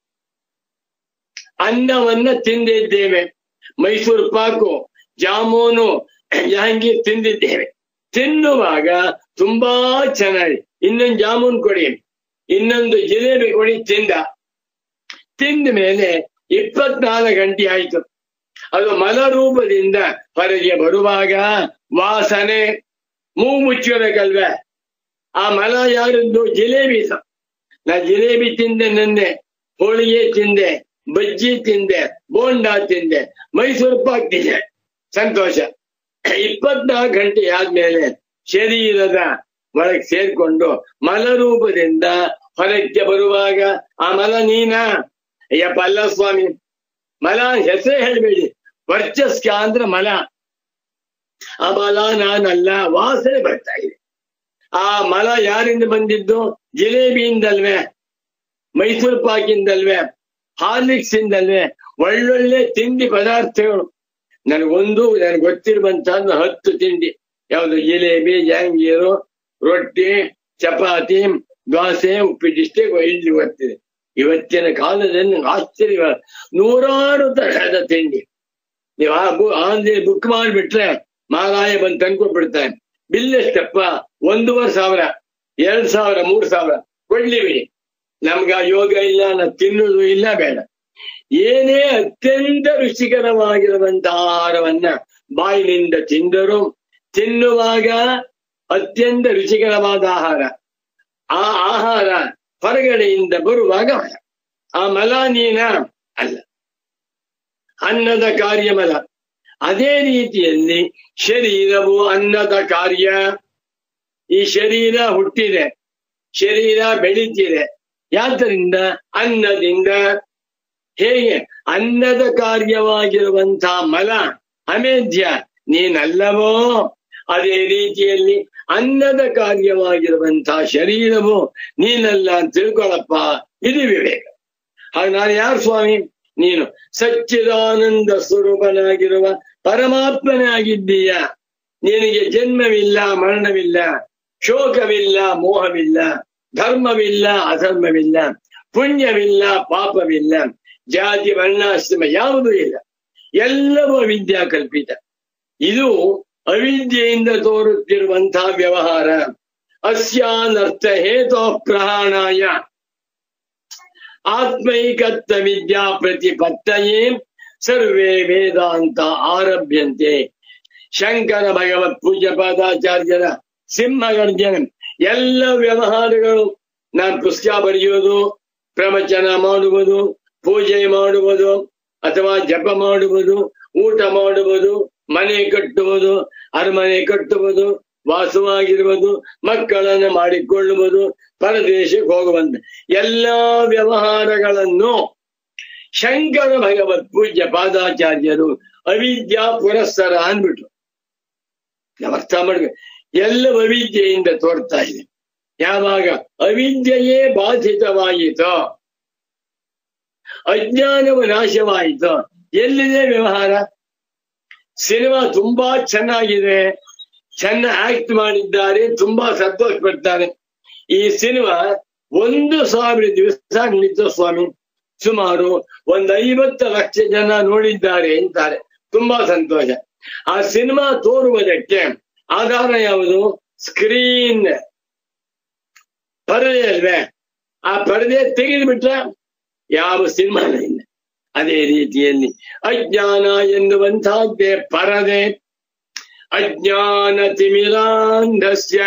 ಅನ್ನವನ್ನ ತಿಂದಿದ್ದೇವೆ, ಮೈಸೂರು ಪಾಕು, ಜಾಮೂನು, ಜಹಾಂಗೀರ್ ತಿಂದಿದ್ದೇವೆ. ತಿನ್ನುವಾಗ ತುಂಬಾ ಚೆನ್ನಾಗಿ, ಇನ್ನೊಂದು ಜಾಮೂನ್ ಕೊಡಿ, ಇನ್ನೊಂದು ಜಿಲೇಬಿ ಕೊಡಿ ತಿಂದ ಮೇಲೆ 24 ಗಂಟೆ ಆಯ್ತು. ಅದು ಮಲರೂಪದಿಂದ ಹೊರಗೆ ಬರುವಾಗ ವಾಸನೆ, ಮೂಗು ಮುಚ್ಚಿರಬೇಕಲ್ವೇ? ಆ ಮಲ ಯಾರದ್ದು? ಜಿಲೇಬಿ. ನಾ ಜಿಲೇಬಿ ತಿಂದೆ, ನೆನ್ನೆ ಹೋಳಿಗೆ ತಿಂದೆ, ಬಜ್ಜಿ ತಿಂದೆ, ಬೋಂಡಾ ತಿಂದೆ, ಮೈಸೂರು ಪಾಕ್ ತಿಂದೆ, ಸಂತೋಷ. 24 ಗಂಟೆ ಆದ್ಮೇಲೆ ಶರೀರದ ಒಳಗೆ ಸೇರ್ಕೊಂಡು ಮಲರೂಪದಿಂದ ಹೊರಕ್ಕೆ ಬರುವಾಗ ಆ ಮಲ ನೀನಾ? ಅಯ್ಯಪ್ಪ ಅಲ್ಲ ಸ್ವಾಮಿ, ಮಲ ಹೆಸರೇ ಹೇಳ್ಬೇಡಿ. ವರ್ಚಸ್ಕ ಅಂದ್ರೆ ಮಲ. ಆ ಮಲ ನಾನಲ್ಲ, ವಾಸನೆ ಬರ್ತಾ ಇದೆ. ಆ ಮಲ ಯಾರಿಂದ ಬಂದಿದ್ದು? ಜಿಲೇಬಿಯಿಂದಲ್ವೇ, ಮೈಸೂರು ಪಾಕಿಂದಲ್ವೇ, ಹಾರ್ಲಿಕ್ಸ್ ಇಂದಲ್ವೇ, ಒಳ್ಳೊಳ್ಳೆ ತಿಂಡಿ ಪದಾರ್ಥಗಳು. ನನಗೆ ಗೊತ್ತಿರುವಂತಹದ್ದು 10 ತಿಂಡಿ. ಯಾವುದು? ಜಿಲೇಬಿ, ಜಾಂಗೀರು, ರೊಟ್ಟಿ, ಚಪಾತಿ, ದೋಸೆ, ಉಪ್ಪಿಟ್ಟಿಷ್ಟೇ ಇಲ್ಲಿ ಗೊತ್ತಿದೆ. ಇವತ್ತಿನ ಕಾಲದಲ್ಲಿ ಆಶ್ಚರ್ಯ, 100 ತರಹದ ತಿಂಡಿ. ನೀವು ಆನ್ಲೈನ್ ಬುಕ್ ಮಾಡಿಬಿಟ್ರೆ ಮಾರಾಯ ಬಂದು ತಂದ್ಕೊಟ್ಬಿಡ್ತಾನೆ. ಬಿಲ್ ಎಷ್ಟಪ್ಪ? 1,500, 2,000, 3,000 ಕೊಡ್ಲಿವಿ. ನಮ್ಗ ಯೋಗ ಇಲ್ಲ, ನಾವು ತಿನ್ನುವುದು ಇಲ್ಲ, ಬೇಡ. ಏನೇ ಅತ್ಯಂತ ರುಚಿಕರವಾಗಿರುವಂತಹ ಆಹಾರವನ್ನ ಬಾಯಿನಿಂದ ತಿಂದರು, ತಿನ್ನುವಾಗ ಅತ್ಯಂತ ರುಚಿಕರವಾದ ಆಹಾರ, ಆ ಆಹಾರ ಹೊರಗಡೆಯಿಂದ ಬರುವಾಗ ಮಲ. ಆ ಮಲ ನೀನ ಅಲ್ಲ. ಅನ್ನದ ಕಾರ್ಯವಲ್ಲ. ಅದೇ ರೀತಿಯಲ್ಲಿ ಶರೀರವು ಅನ್ನದ ಕಾರ್ಯ. ಈ ಶರೀರ ಹುಟ್ಟಿದೆ, ಶರೀರ ಬೆಳೀತಿದೆ, ಯಾತರಿಂದ? ಅನ್ನದಿಂದ. ಹೇಗೆ ಅನ್ನದ ಕಾರ್ಯವಾಗಿರುವಂತಹ ಮಲ ಅಮೇಧ್ಯ ನೀನಲ್ಲವೋ, ಅದೇ ರೀತಿಯಲ್ಲಿ ಅನ್ನದ ಕಾರ್ಯವಾಗಿರುವಂತಹ ಶರೀರವು ನೀನಲ್ಲ ಅಂತ ತಿಳ್ಕೊಳಪ್ಪ. ಇದು ವಿವೇಕ. ಹಾಗೆ ನಾನು ಯಾರು ಸ್ವಾಮಿ? ನೀನು ಸಚ್ಚಿದಾನಂದ ಸ್ವರೂಪನಾಗಿರುವ ಪರಮಾತ್ಮನೇ ಆಗಿದ್ದೀಯ. ನಿನಗೆ ಜನ್ಮವಿಲ್ಲ, ಮರಣವಿಲ್ಲ, ಶೋಕವಿಲ್ಲ, ಮೋಹವಿಲ್ಲ, ಧರ್ಮವಿಲ್ಲ, ಅಧರ್ಮವಿಲ್ಲ, ಪುಣ್ಯವಿಲ್ಲ, ಪಾಪವಿಲ್ಲ, ಜಾತಿ ವರ್ಣಾಶ್ರಮ ಯಾವುದೂ ಇಲ್ಲ. ಎಲ್ಲವೂ ಅವಿದ್ಯಾ ಕಲ್ಪಿತ. ಇದು ಅವಿದ್ಯೆಯಿಂದ ತೋರುತ್ತಿರುವಂತಹ ವ್ಯವಹಾರ. ಅಸ್ಯಾನರ್ಥ ಹೇತೋ ಪ್ರಹಾಣಾಯ ಆತ್ಮೈಕತ್ವ ವಿದ್ಯಾ ಪ್ರತಿಪತ್ತಯೇ ಸರ್ವೇ ವೇದಾಂತ ಆರಭ್ಯಂತೆ. ಶಂಕರ ಭಗವತ್ ಪೂಜ್ಯ ಪಾದಾಚಾರ್ಯರ ಸಿಂಹಗರ್ಜನ ಎಲ್ಲ ವ್ಯವಹಾರಗಳು, ನಾನು ಪುಸ್ತಕ ಬರೆಯುವುದು, ಪ್ರವಚನ ಮಾಡುವುದು, ಪೂಜೆ ಮಾಡುವುದು, ಅಥವಾ ಜಪ ಮಾಡುವುದು, ಊಟ ಮಾಡುವುದು, ಮನೆ ಕಟ್ಟುವುದು, ಅರಮನೆ ಕಟ್ಟುವುದು, ವಾಸವಾಗಿರುವುದು, ಮಕ್ಕಳನ್ನು ಮಾಡಿಕೊಳ್ಳುವುದು, ಪರದೇಶಕ್ಕೆ ಹೋಗುವಂತೆ ಎಲ್ಲಾ ವ್ಯವಹಾರಗಳನ್ನು ಶಂಕರ ಭಗವತ್ ಪೂಜ್ಯ ಪಾದಾಚಾರ್ಯರು ಅವಿದ್ಯಾ ಪುರಸ್ಸರ ಅಂದ್ಬಿಟ್ರು. ನಾವು ಅರ್ಥ ಮಾಡ್ಬೇಕು. ಎಲ್ಲವೂ ಅವಿದ್ಯೆಯಿಂದ ತೋರ್ತಾ ಇದೆ. ಯಾವಾಗ ಅವಿದ್ಯೆಯೇ ಬಾಧಿತವಾಯಿತೋ, ಅಜ್ಞಾನವು ನಾಶವಾಯಿತೋ, ಎಲ್ಲಿದೆ ವ್ಯವಹಾರ? ಸಿನಿಮಾ ತುಂಬಾ ಚೆನ್ನಾಗಿದೆ, ಚೆನ್ನಾಗಿ ಆಕ್ಟ್ ಮಾಡಿದ್ದಾರೆ, ತುಂಬಾ ಸಂತೋಷ ಪಡ್ತಾರೆ. ಈ ಸಿನಿಮಾ 1,000 ದಿವಸ ನಡೀತು ಸ್ವಾಮಿ, ಸುಮಾರು 50 ಲಕ್ಷ ಜನ ನೋಡಿದ್ದಾರೆ ಅಂತಾರೆ, ತುಂಬಾ ಸಂತೋಷ. ಆ ಸಿನಿಮಾ ತೋರುವುದಕ್ಕೆ ಆಧಾರ ಯಾವುದು? ಸ್ಕ್ರೀನ್, ಪರದೆ ಅಲ್ವೇ? ಆ ಪರದೆ ತೆಗೆದುಬಿಟ್ರ ಯಾವ ಸಿನಿಮಾನ ಇಲ್ಲ. ಅದೇ ರೀತಿಯಲ್ಲಿ ಅಜ್ಞಾನ ಎನ್ನುವಂತಹದ್ದೇ ಪರದೆ. ಅಜ್ಞಾನ ತಿಮಿರಾಂಧಸ್ಯ,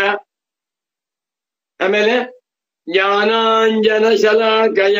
ಆಮೇಲೆ ಜ್ಞಾನಾಂಜನ ಶಲಾಕಯ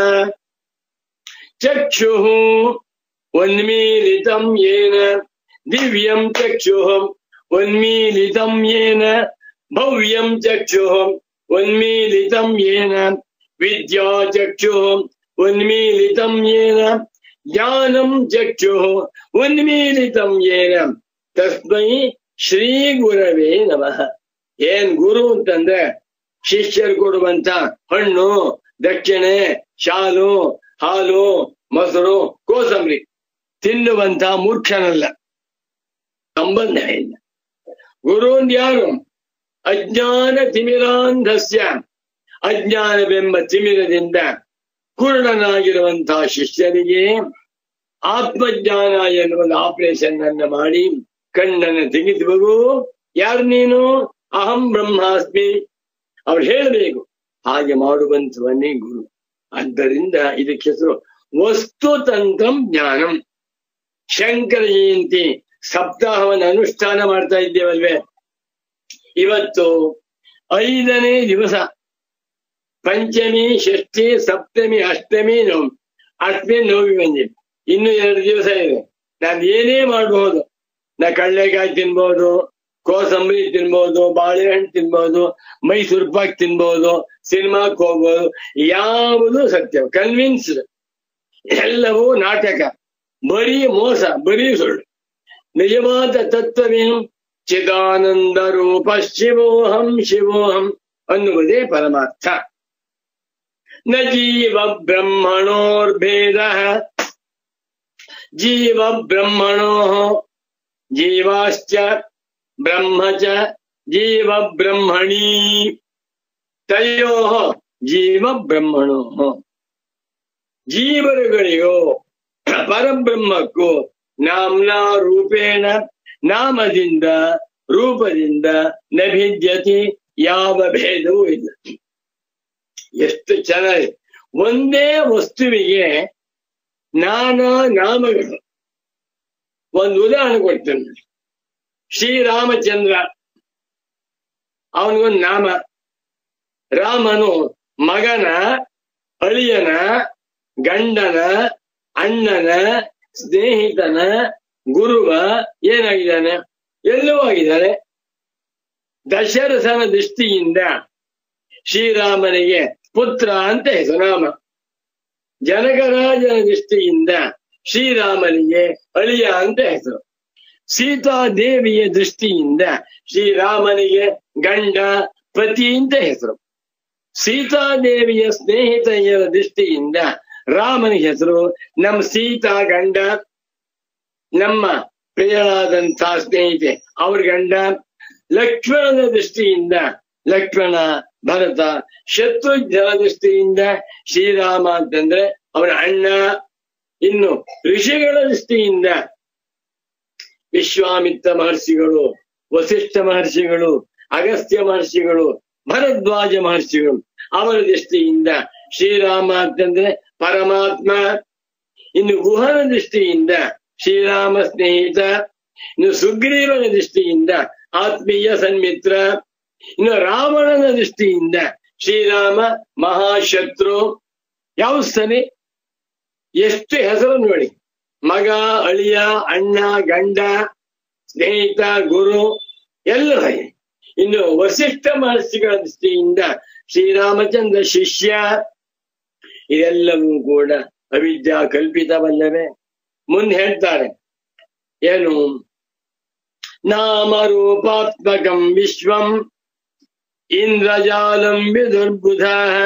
ಚಕ್ಷುಃ ಉನ್ಮೀಲಿತಂ ಯೇನ ದಿವ್ಯಂ ಚಕ್ಷುಃ ಉನ್ಮೀಲಿತಂ ಯೇನ ಭವ್ಯಂ ಚಕ್ಷುಃ ಉನ್ಮೀಲಿತಂ ಯೇನ ವಿದ್ಯಾ ಚಕ್ಷುಃ ಉನ್ಮೀಲಿತಂ ಯೇನ ಜ್ಞಾನಂ ಚಕ್ಷುಃ ಉನ್ಮೀಲಿತಂ ಯೇನ ತಸ್ಮೈ ಶ್ರೀ ಗುರವೇ ನಮಃ. ಏನ್ ಗುರು ಅಂತಂದ್ರೆ ಶಿಷ್ಯರು ಕೊಡುವಂತ ಹಣ್ಣು, ದಕ್ಷಿಣೆ, ಶಾಲು, ಹಾಲು, ಮೊಸರು, ಕೋಸಂಬರಿ ತಿನ್ನುವಂತ ಮೂರ್ಖನಲ್ಲ, ಸಂಬಂಧ ಇಲ್ಲ. ಗುರು ಯಾರು? ಅಜ್ಞಾನ ತಿಮಿರಾಂಧಸ್ಯ, ಅಜ್ಞಾನವೆಂಬ ತಿಮಿರದಿಂದ ಕುರುಡನಾಗಿರುವಂತಹ ಶಿಷ್ಯರಿಗೆ ಆತ್ಮಜ್ಞಾನ ಎನ್ನುವ ಆಪರೇಷನ್ ಅನ್ನ ಮಾಡಿ ಕಣ್ಣನ್ನು ತೆಗೆದುವರು. ಯಾರು ನೀನು? ಅಹಂ ಬ್ರಹ್ಮಾಸ್ಮಿ ಅವ್ರು ಹೇಳಬೇಕು. ಹಾಗೆ ಮಾಡುವಂತವನ್ನೇ ಗುರು. ಆದ್ದರಿಂದ ಇದಕ್ಕೆ ಹೆಸರು ವಸ್ತುತಂತ್ರಂ ಜ್ಞಾನಂ. ಶಂಕರ ಜಯಂತಿ ಸಪ್ತಾಹವನ್ನು ಅನುಷ್ಠಾನ ಮಾಡ್ತಾ ಇದ್ದೇವಲ್ವೇ? ಇವತ್ತು 5ನೇ ದಿವಸ, ಪಂಚಮಿ, ಷಷ್ಠಿ, ಸಪ್ತಮಿ, ಅಷ್ಟಮಿ, ನವಮಿ. ಅಷ್ಟಮಿ ನವಮಿ ಬಂದಿದೆ, ಇನ್ನು 2 ದಿವಸ ಇದೆ. ನಾನು ಏನೇ ಮಾಡಬಹುದು. ನಾ ಕಳ್ಳೆಕಾಯಿ ತಿನ್ಬಹುದು, ಕೋಸಂಬರಿ ತಿನ್ಬಹುದು, ಬಾಳೆಹಣ್ಣು ತಿನ್ಬಹುದು, ಮೈಸೂರು ಪಾಕ್ ತಿನ್ಬಹುದು, ಸಿನಿಮಾಕ್ಕೆ ಹೋಗ್ಬೋದು. ಯಾವುದು ಸತ್ಯ? ಕನ್ವಿನ್ಸ್ಡ್. ಎಲ್ಲವೂ ನಾಟಕ, ಬರೀ ಮೋಸ, ಬರೀ ಸುಳ್ಳು. ನಿಜವಾದ ತತ್ವವೇನು? ಚಿದಾನಂದ ರೂಪ ಶಿವೋಹಂ ಶಿವೋಹಂ ಅನ್ನುವುದೇ ಪರಮಾರ್ಥ. ನ ಜೀವ ಬ್ರಹ್ಮಣೋರ್ಭೇದ, ಜೀವ ಬ್ರಹ್ಮಣೋ ಜೀವಾಶ್ಚ ಬ್ರಹ್ಮ ಚ ಜೀವ ಬ್ರಹ್ಮಣಿ ತಯೋ ಜೀವ ಬ್ರಹ್ಮಣೋ. ಜೀವರುಗಳಿಗೂ ಪರಬ್ರಹ್ಮಕ್ಕೂ ನಾಮ್ನಾ ರೂಪೇಣ, ನಾಮದಿಂದ ರೂಪದಿಂದ ನಭಿದ್ಯತಿ, ಯಾವ ಭೇದವೂ ಇಲ್ಲ. ಎಷ್ಟು ಚೆನ್ನಾಗಿ ಒಂದೇ ವಸ್ತುವಿಗೆ ನಾನಾ ನಾಮಗಳು. ಒಂದು ಉದಾಹರಣೆ ಕೊಡ್ತೇನೆ. ಶ್ರೀರಾಮಚಂದ್ರ, ಅವನಿಗೊಂದು ನಾಮ. ರಾಮನು ಮಗನ, ಅಳಿಯನ, ಗಂಡನ, ಅಣ್ಣನ, ಸ್ನೇಹಿತನ ಗುರುವ ಏನಾಗಿದ್ದಾನೆ? ಎಲ್ಲವೂ ಆಗಿದ್ದಾನೆ. ದಶರಥನ ದೃಷ್ಟಿಯಿಂದ ಶ್ರೀರಾಮನಿಗೆ ಪುತ್ರ ಅಂತ ಹೆಸರುನಾಮ. ಜನಕರಾಜನ ದೃಷ್ಟಿಯಿಂದ ಶ್ರೀರಾಮನಿಗೆ ಅಳಿಯ ಅಂತ ಹೆಸರು. ಸೀತಾದೇವಿಯ ದೃಷ್ಟಿಯಿಂದ ಶ್ರೀರಾಮನಿಗೆ ಗಂಡ ಪತಿ ಅಂತ ಹೆಸರು. ಸೀತಾದೇವಿಯ ಸ್ನೇಹಿತೆಯರ ದೃಷ್ಟಿಯಿಂದ ರಾಮನ ಹೆಸರು ನಮ್ಮ ಸೀತಾ ಗಂಡ, ನಮ್ಮ ಪ್ರಿಯರಾದಂತಹ ಸ್ನೇಹಿತೆ ಅವ್ರ ಗಂಡ. ಲಕ್ಷ್ಮಣನ ದೃಷ್ಟಿಯಿಂದ ಲಕ್ಷ್ಮಣ ಭರತ. ಶತ್ರುಘ್ನ ದೃಷ್ಟಿಯಿಂದ ಶ್ರೀರಾಮ ಅಂತಂದ್ರೆ ಅವನ ಅಣ್ಣ. ಇನ್ನು ಋಷಿಗಳ ದೃಷ್ಟಿಯಿಂದ ವಿಶ್ವಾಮಿತ್ರ ಮಹರ್ಷಿಗಳು, ವಸಿಷ್ಠ ಮಹರ್ಷಿಗಳು, ಅಗಸ್ತ್ಯ ಮಹರ್ಷಿಗಳು, ಭರದ್ವಾಜ ಮಹರ್ಷಿಗಳು. ಅವರ ದೃಷ್ಟಿಯಿಂದ ಶ್ರೀರಾಮ ಅಂತಂದ್ರೆ ಪರಮಾತ್ಮ. ಇನ್ನು ಗುಹನ ದೃಷ್ಟಿಯಿಂದ ಶ್ರೀರಾಮ ಸ್ನೇಹಿತ. ಇನ್ನು ಸುಗ್ರೀವನ ದೃಷ್ಟಿಯಿಂದ ಆತ್ಮೀಯ ಸನ್ಮಿತ್ರ. ಇನ್ನು ರಾವಣನ ದೃಷ್ಟಿಯಿಂದ ಶ್ರೀರಾಮ ಮಹಾಶತ್ರು. ಯಾವ ಸರಿ ಎಷ್ಟು ಹೆಸರು ನೋಡಿ, ಮಗ, ಅಳಿಯ, ಅಣ್ಣ, ಗಂಡ, ಸ್ನೇಹಿತ, ಗುರು ಎಲ್ಲ. ಇನ್ನು ವಸಿಷ್ಠ ಮಹರ್ಷಿಗಳ ದೃಷ್ಟಿಯಿಂದ ಶ್ರೀರಾಮಚಂದ್ರ ಶಿಷ್ಯ. ಇದೆಲ್ಲವೂ ಕೂಡ ಅವಿದ್ಯಾ ಕಲ್ಪಿತವಲ್ಲವೇ? ಮುಂದೆ ಹೇಳ್ತಾರೆ ಏನು? ನಾಮರೂಪಾತ್ಮಕಂ ವಿಶ್ವಂ ಇಂದ್ರಜಾಲಂ ವಿದುರ್ಬುಧ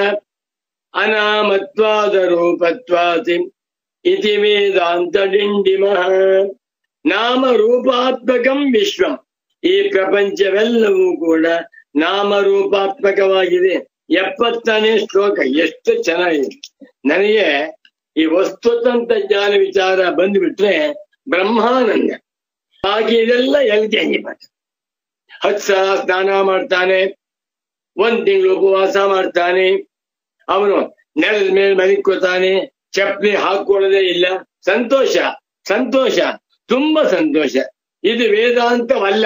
ಅನಾಮತ್ವಾದ ರೂಪತ್ವಾತಿ ಇತಿ ವೇದಾಂತ ಡಿಂಡಿಮಃ. ನಾಮರೂಪಾತ್ಮಕಂ ವಿಶ್ವಂ, ಈ ಪ್ರಪಂಚವೆಲ್ಲವೂ ಕೂಡ ನಾಮರೂಪಾತ್ಮಕವಾಗಿದೆ. 70ನೇ ಶ್ಲೋಕ ಎಷ್ಟು ಚೆನ್ನಾಗಿದೆ. ನನಗೆ ಈ ವಸ್ತುತಂತ್ರ ಜ್ಞಾನ ವಿಚಾರ ಬಂದ್ಬಿಟ್ರೆ ಬ್ರಹ್ಮಾನಂದ. ಹಾಗೆ ಇದೆಲ್ಲ LKG ಪಾಠ. 10 ಸಲ ಸ್ನಾನ ಮಾಡ್ತಾನೆ, 1 ತಿಂಗಳು ಉಪವಾಸ ಮಾಡ್ತಾನೆ, ಅವನು ನೆಲದ ಮೇಲೆ ಮಲಿಕೋತಾನೆ, ಚಪ್ಪಲಿ ಹಾಕೊಳ್ಳೋದೇ ಇಲ್ಲ. ಸಂತೋಷ, ಸಂತೋಷ, ತುಂಬಾ ಸಂತೋಷ. ಇದು ವೇದಾಂತವಲ್ಲ.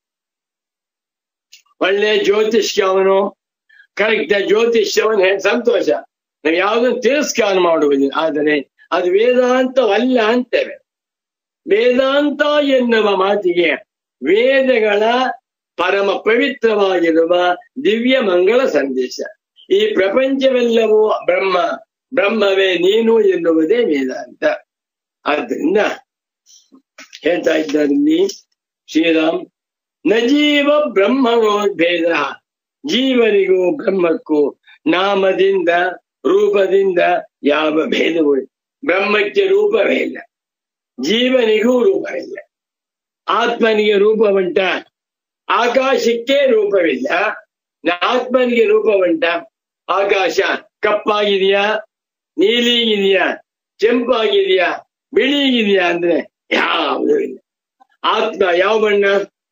ಒಳ್ಳೆ ಜ್ಯೋತಿಷ್ಯ ಅವನು, ಕರೆಕ್ಟ್ ಜ್ಯೋತಿಷ್ಯವನು ಸಂತೋಷ. ನಾವು ಯಾವುದನ್ನು ತಿರಸ್ಕಾರ ಮಾಡುವುದಿಲ್ಲ. ಆದರೆ ಅದು ವೇದಾಂತವಲ್ಲ ಅಂತೇವೆ. ವೇದಾಂತ ಎನ್ನುವ ಮಾತಿಗೆ ವೇದಗಳ ಪರಮ ಪವಿತ್ರವಾಗಿರುವ ದಿವ್ಯ ಮಂಗಳ ಸಂದೇಶ. ಈ ಪ್ರಪಂಚವೆಲ್ಲವೂ ಬ್ರಹ್ಮ, ಬ್ರಹ್ಮವೇ ನೀನು ಎನ್ನುವುದೇ ವೇದಾಂತ. ಆದ್ದರಿಂದ ಹೇಳ್ತಾ ಇದ್ದಾರೆ ಶ್ರೀರಾಮ್, ನಜೀವ ಬ್ರಹ್ಮಣೋದ್ಭೇದ. ಜೀವನಿಗೂ ಬ್ರಹ್ಮಕ್ಕೂ ನಾಮದಿಂದ ರೂಪದಿಂದ ಯಾವ ಭೇದವೂ ಇಲ್ಲ. ಬ್ರಹ್ಮಕ್ಕೆ ರೂಪವೇ ಇಲ್ಲ, ಜೀವನಿಗೂ ರೂಪವಿಲ್ಲ. ಆತ್ಮನಿಗೆ ರೂಪ ಉಂಟ? ಆಕಾಶಕ್ಕೆ ರೂಪವಿಲ್ಲ. ಆತ್ಮನಿಗೆ ರೂಪ ಉಂಟ? ಆಕಾಶ ಕಪ್ಪಾಗಿದೆಯಾ, ನೀಲಿಗಿದೆಯಾ, ಕೆಂಪಾಗಿದೆಯಾ, ಬಿಳಿಗಿದೆಯಾ ಅಂದ್ರೆ ಯಾವುದೂ ಇಲ್ಲ. ಆತ್ಮ ಯಾವ ಬಣ್ಣ,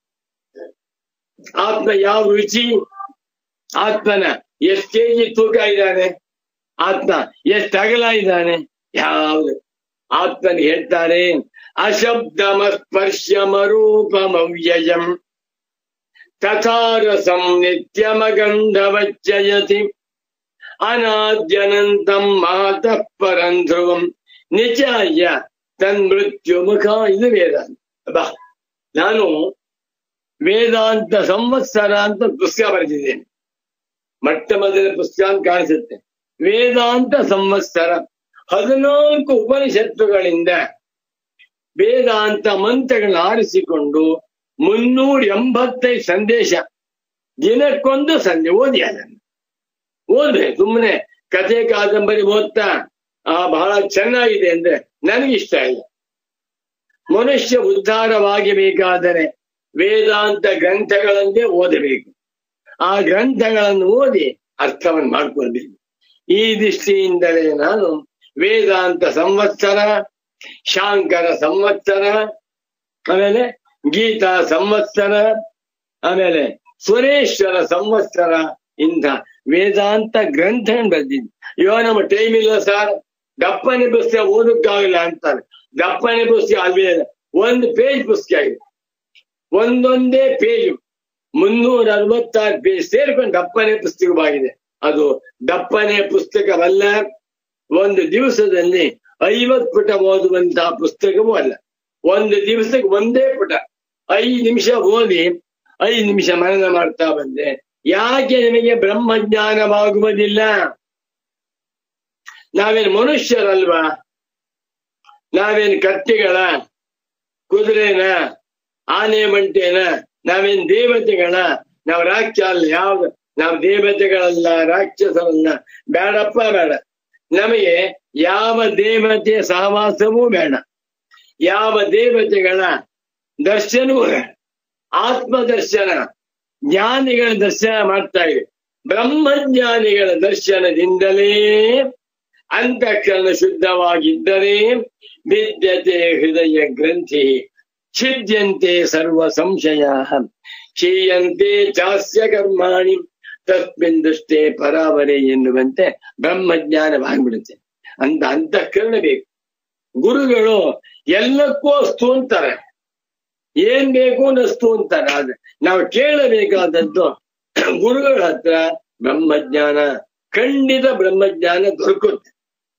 ಆತ್ಮ ಯಾವ ರುಚಿ, ಆತ್ಮನ ಎಷ್ಟು ಕೆಜಿ ತೂಕ ಇದ್ದಾನೆ, ಆತ್ಮ ಎಷ್ಟು ಅಗಲ ಇದ್ದಾನೆ, ಯಾವುದು. ಆತ್ಮನಿಗೆ ಹೇಳ್ತಾರೆ ಅಶಬ್ದಮ ಸ್ಪರ್ಶಮರೂಪಮವ್ಯಯಂ ತಥಾರಸಂ ನಿತ್ಯಮಗಂಧವಚ್ಚಯತಿ ಅನಾದ್ಯನಂತಂ ಮಾತಃ ಪರಂ ಧ್ರುವಂ ನಿಚಾಯ ತನ್ಮೃತ್ಯು ಮುಖ. ಇದು ವೇದಾಂತ. ಬಾ, ನಾನು ವೇದಾಂತ ಸಂವತ್ಸರ ಅಂತ ಪುಸ್ತಕ ಬರೆದಿದ್ದೇನೆ. ಮೊಟ್ಟ ಮೊದಲ ಪುಸ್ತಕ ಅಂತ ಕಾಣಿಸುತ್ತೆ. ವೇದಾಂತ ಸಂವತ್ಸರ 14 ಉಪನಿಷತ್ತುಗಳಿಂದ ವೇದಾಂತ ಮಂತ್ರಗಳನ್ನ ಆರಿಸಿಕೊಂಡು 385 ಸಂದೇಶ, ದಿನಕ್ಕೊಂದು ಸಂದೇಶ ಓದಿ. ಅದನ್ನು ಓದ್ಬೇಕು. ಸುಮ್ಮನೆ ಕಥೆ ಕಾದಂಬರಿ ಓದ್ತಾ ಬಹಳ ಚೆನ್ನಾಗಿದೆ ಅಂದ್ರೆ ನನಗಿಷ್ಟ ಇಲ್ಲ. ಮನುಷ್ಯ ಉದ್ಧಾರವಾಗಬೇಕಾದರೆ ವೇದಾಂತ ಗ್ರಂಥಗಳನ್ನೇ ಓದಬೇಕು. ಆ ಗ್ರಂಥಗಳನ್ನು ಓದಿ ಅರ್ಥವನ್ನು ಮಾಡ್ಕೊಳ್ಬೇಕು. ಈ ದೃಷ್ಟಿಯಿಂದಲೇ ನಾನು ವೇದಾಂತ ಸಂವತ್ಸರ, ಶಾಂಕರ ಸಂವತ್ಸರ, ಆಮೇಲೆ ಗೀತಾ ಸಂವತ್ಸರ, ಆಮೇಲೆ ಸುರೇಶ್ವರ ಸಂವತ್ಸರ, ಇಂಥ ವೇದಾಂತ ಗ್ರಂಥ ಬರ್ದಿದ್ದೆ. ಇವಾಗ ನಮ್ಮ ಟೈಮ್ ಇಲ್ಲ ಸರ್, ದಪ್ಪನೆ ಪುಸ್ತಕ ಓದಕ್ಕಾಗಲ್ಲ ಅಂತಾರೆ. ದಪ್ಪನೆ ಪುಸ್ತಕ ಅಲ್ವೇ, 1 ಪೇಜ್ ಪುಸ್ತಕ ಇದೆ. ಒಂದೊಂದೇ ಪೇಜ್ 366 ಪೇಜ್ ಸೇರ್ಕೊಂಡು ದಪ್ಪನೆ ಪುಸ್ತಕವಾಗಿದೆ. ಅದು ದಪ್ಪನೆ ಪುಸ್ತಕವಲ್ಲ. ಒಂದು ದಿವಸದಲ್ಲಿ 50 ಪುಟ ಓದುವಂತಹ ಪುಸ್ತಕವೂ ಅಲ್ಲ. ಒಂದು ದಿವಸಕ್ಕೆ ಒಂದೇ ಪುಟ 5 ನಿಮಿಷ ಓದಿ 5 ನಿಮಿಷ ಮನನ ಮಾಡ್ತಾ ಬಂದೆ. ಯಾಕೆ ನಿಮಗೆ ಬ್ರಹ್ಮಜ್ಞಾನವಾಗುವುದಿಲ್ಲ? ನಾವೇನು ಮನುಷ್ಯರಲ್ವಾ? ನಾವೇನ್ ಕತ್ತಿಗಳ, ಕುದುರೆನ, ಆನೆ ಮಂಟೆನ? ನಾವೇನ್ ದೇವತೆಗಳ? ನಾವು ರಾಕ್ಷಸ ಯಾವ್ದು? ನಾವು ದೇವತೆಗಳಲ್ಲ, ರಾಕ್ಷಸರಲ್ಲ. ಬೇಡಪ್ಪ ಬೇಡ. ನಮಗೆ ಯಾವ ದೇವತೆಯ ಸಹವಾಸವೂ ಬೇಡ, ಯಾವ ದೇವತೆಗಳ ದರ್ಶನವೂ ಬೇಡ. ಆತ್ಮದರ್ಶನ, ಜ್ಞಾನಿಗಳ ದರ್ಶನ ಮಾಡ್ತಾ ಇದೆ. ಬ್ರಹ್ಮಜ್ಞಾನಿಗಳ ದರ್ಶನದಿಂದಲೇ ಅಂತಃಕರಣ ಶುದ್ಧವಾಗಿದ್ದರೆ ವಿದ್ಯತೆ ಹೃದಯ ಗ್ರಂಥಿ ಛಿದ್ಯಂತೆ ಸರ್ವ ಸಂಶಯ ಕ್ಷೀಯಂತೆ ಚಾಸ್ಯ ಕರ್ಮಾಣಿ ತಸ್ಮಿನ್ ದೃಷ್ಟೇ ಪರಾವರೆ ಎನ್ನುವಂತೆ ಬ್ರಹ್ಮಜ್ಞಾನವಾಗಿಬಿಡುತ್ತೆ. ಅಂತ ಅಂತಃಕರಣ ಬೇಕು. ಗುರುಗಳು ಎಲ್ಲಕ್ಕೂ ಅಸ್ತು ಅಂತಾರೆ, ಏನ್ ಬೇಕು ಅನ್ನಸ್ತು ಅಂತಾರೆ. ಆದ್ರೆ ನಾವು ಕೇಳಬೇಕಾದದ್ದು ಗುರುಗಳ ಹತ್ರ ಬ್ರಹ್ಮಜ್ಞಾನ. ಖಂಡಿತ ಬ್ರಹ್ಮಜ್ಞಾನ ದೊರಕುತ್ತೆ.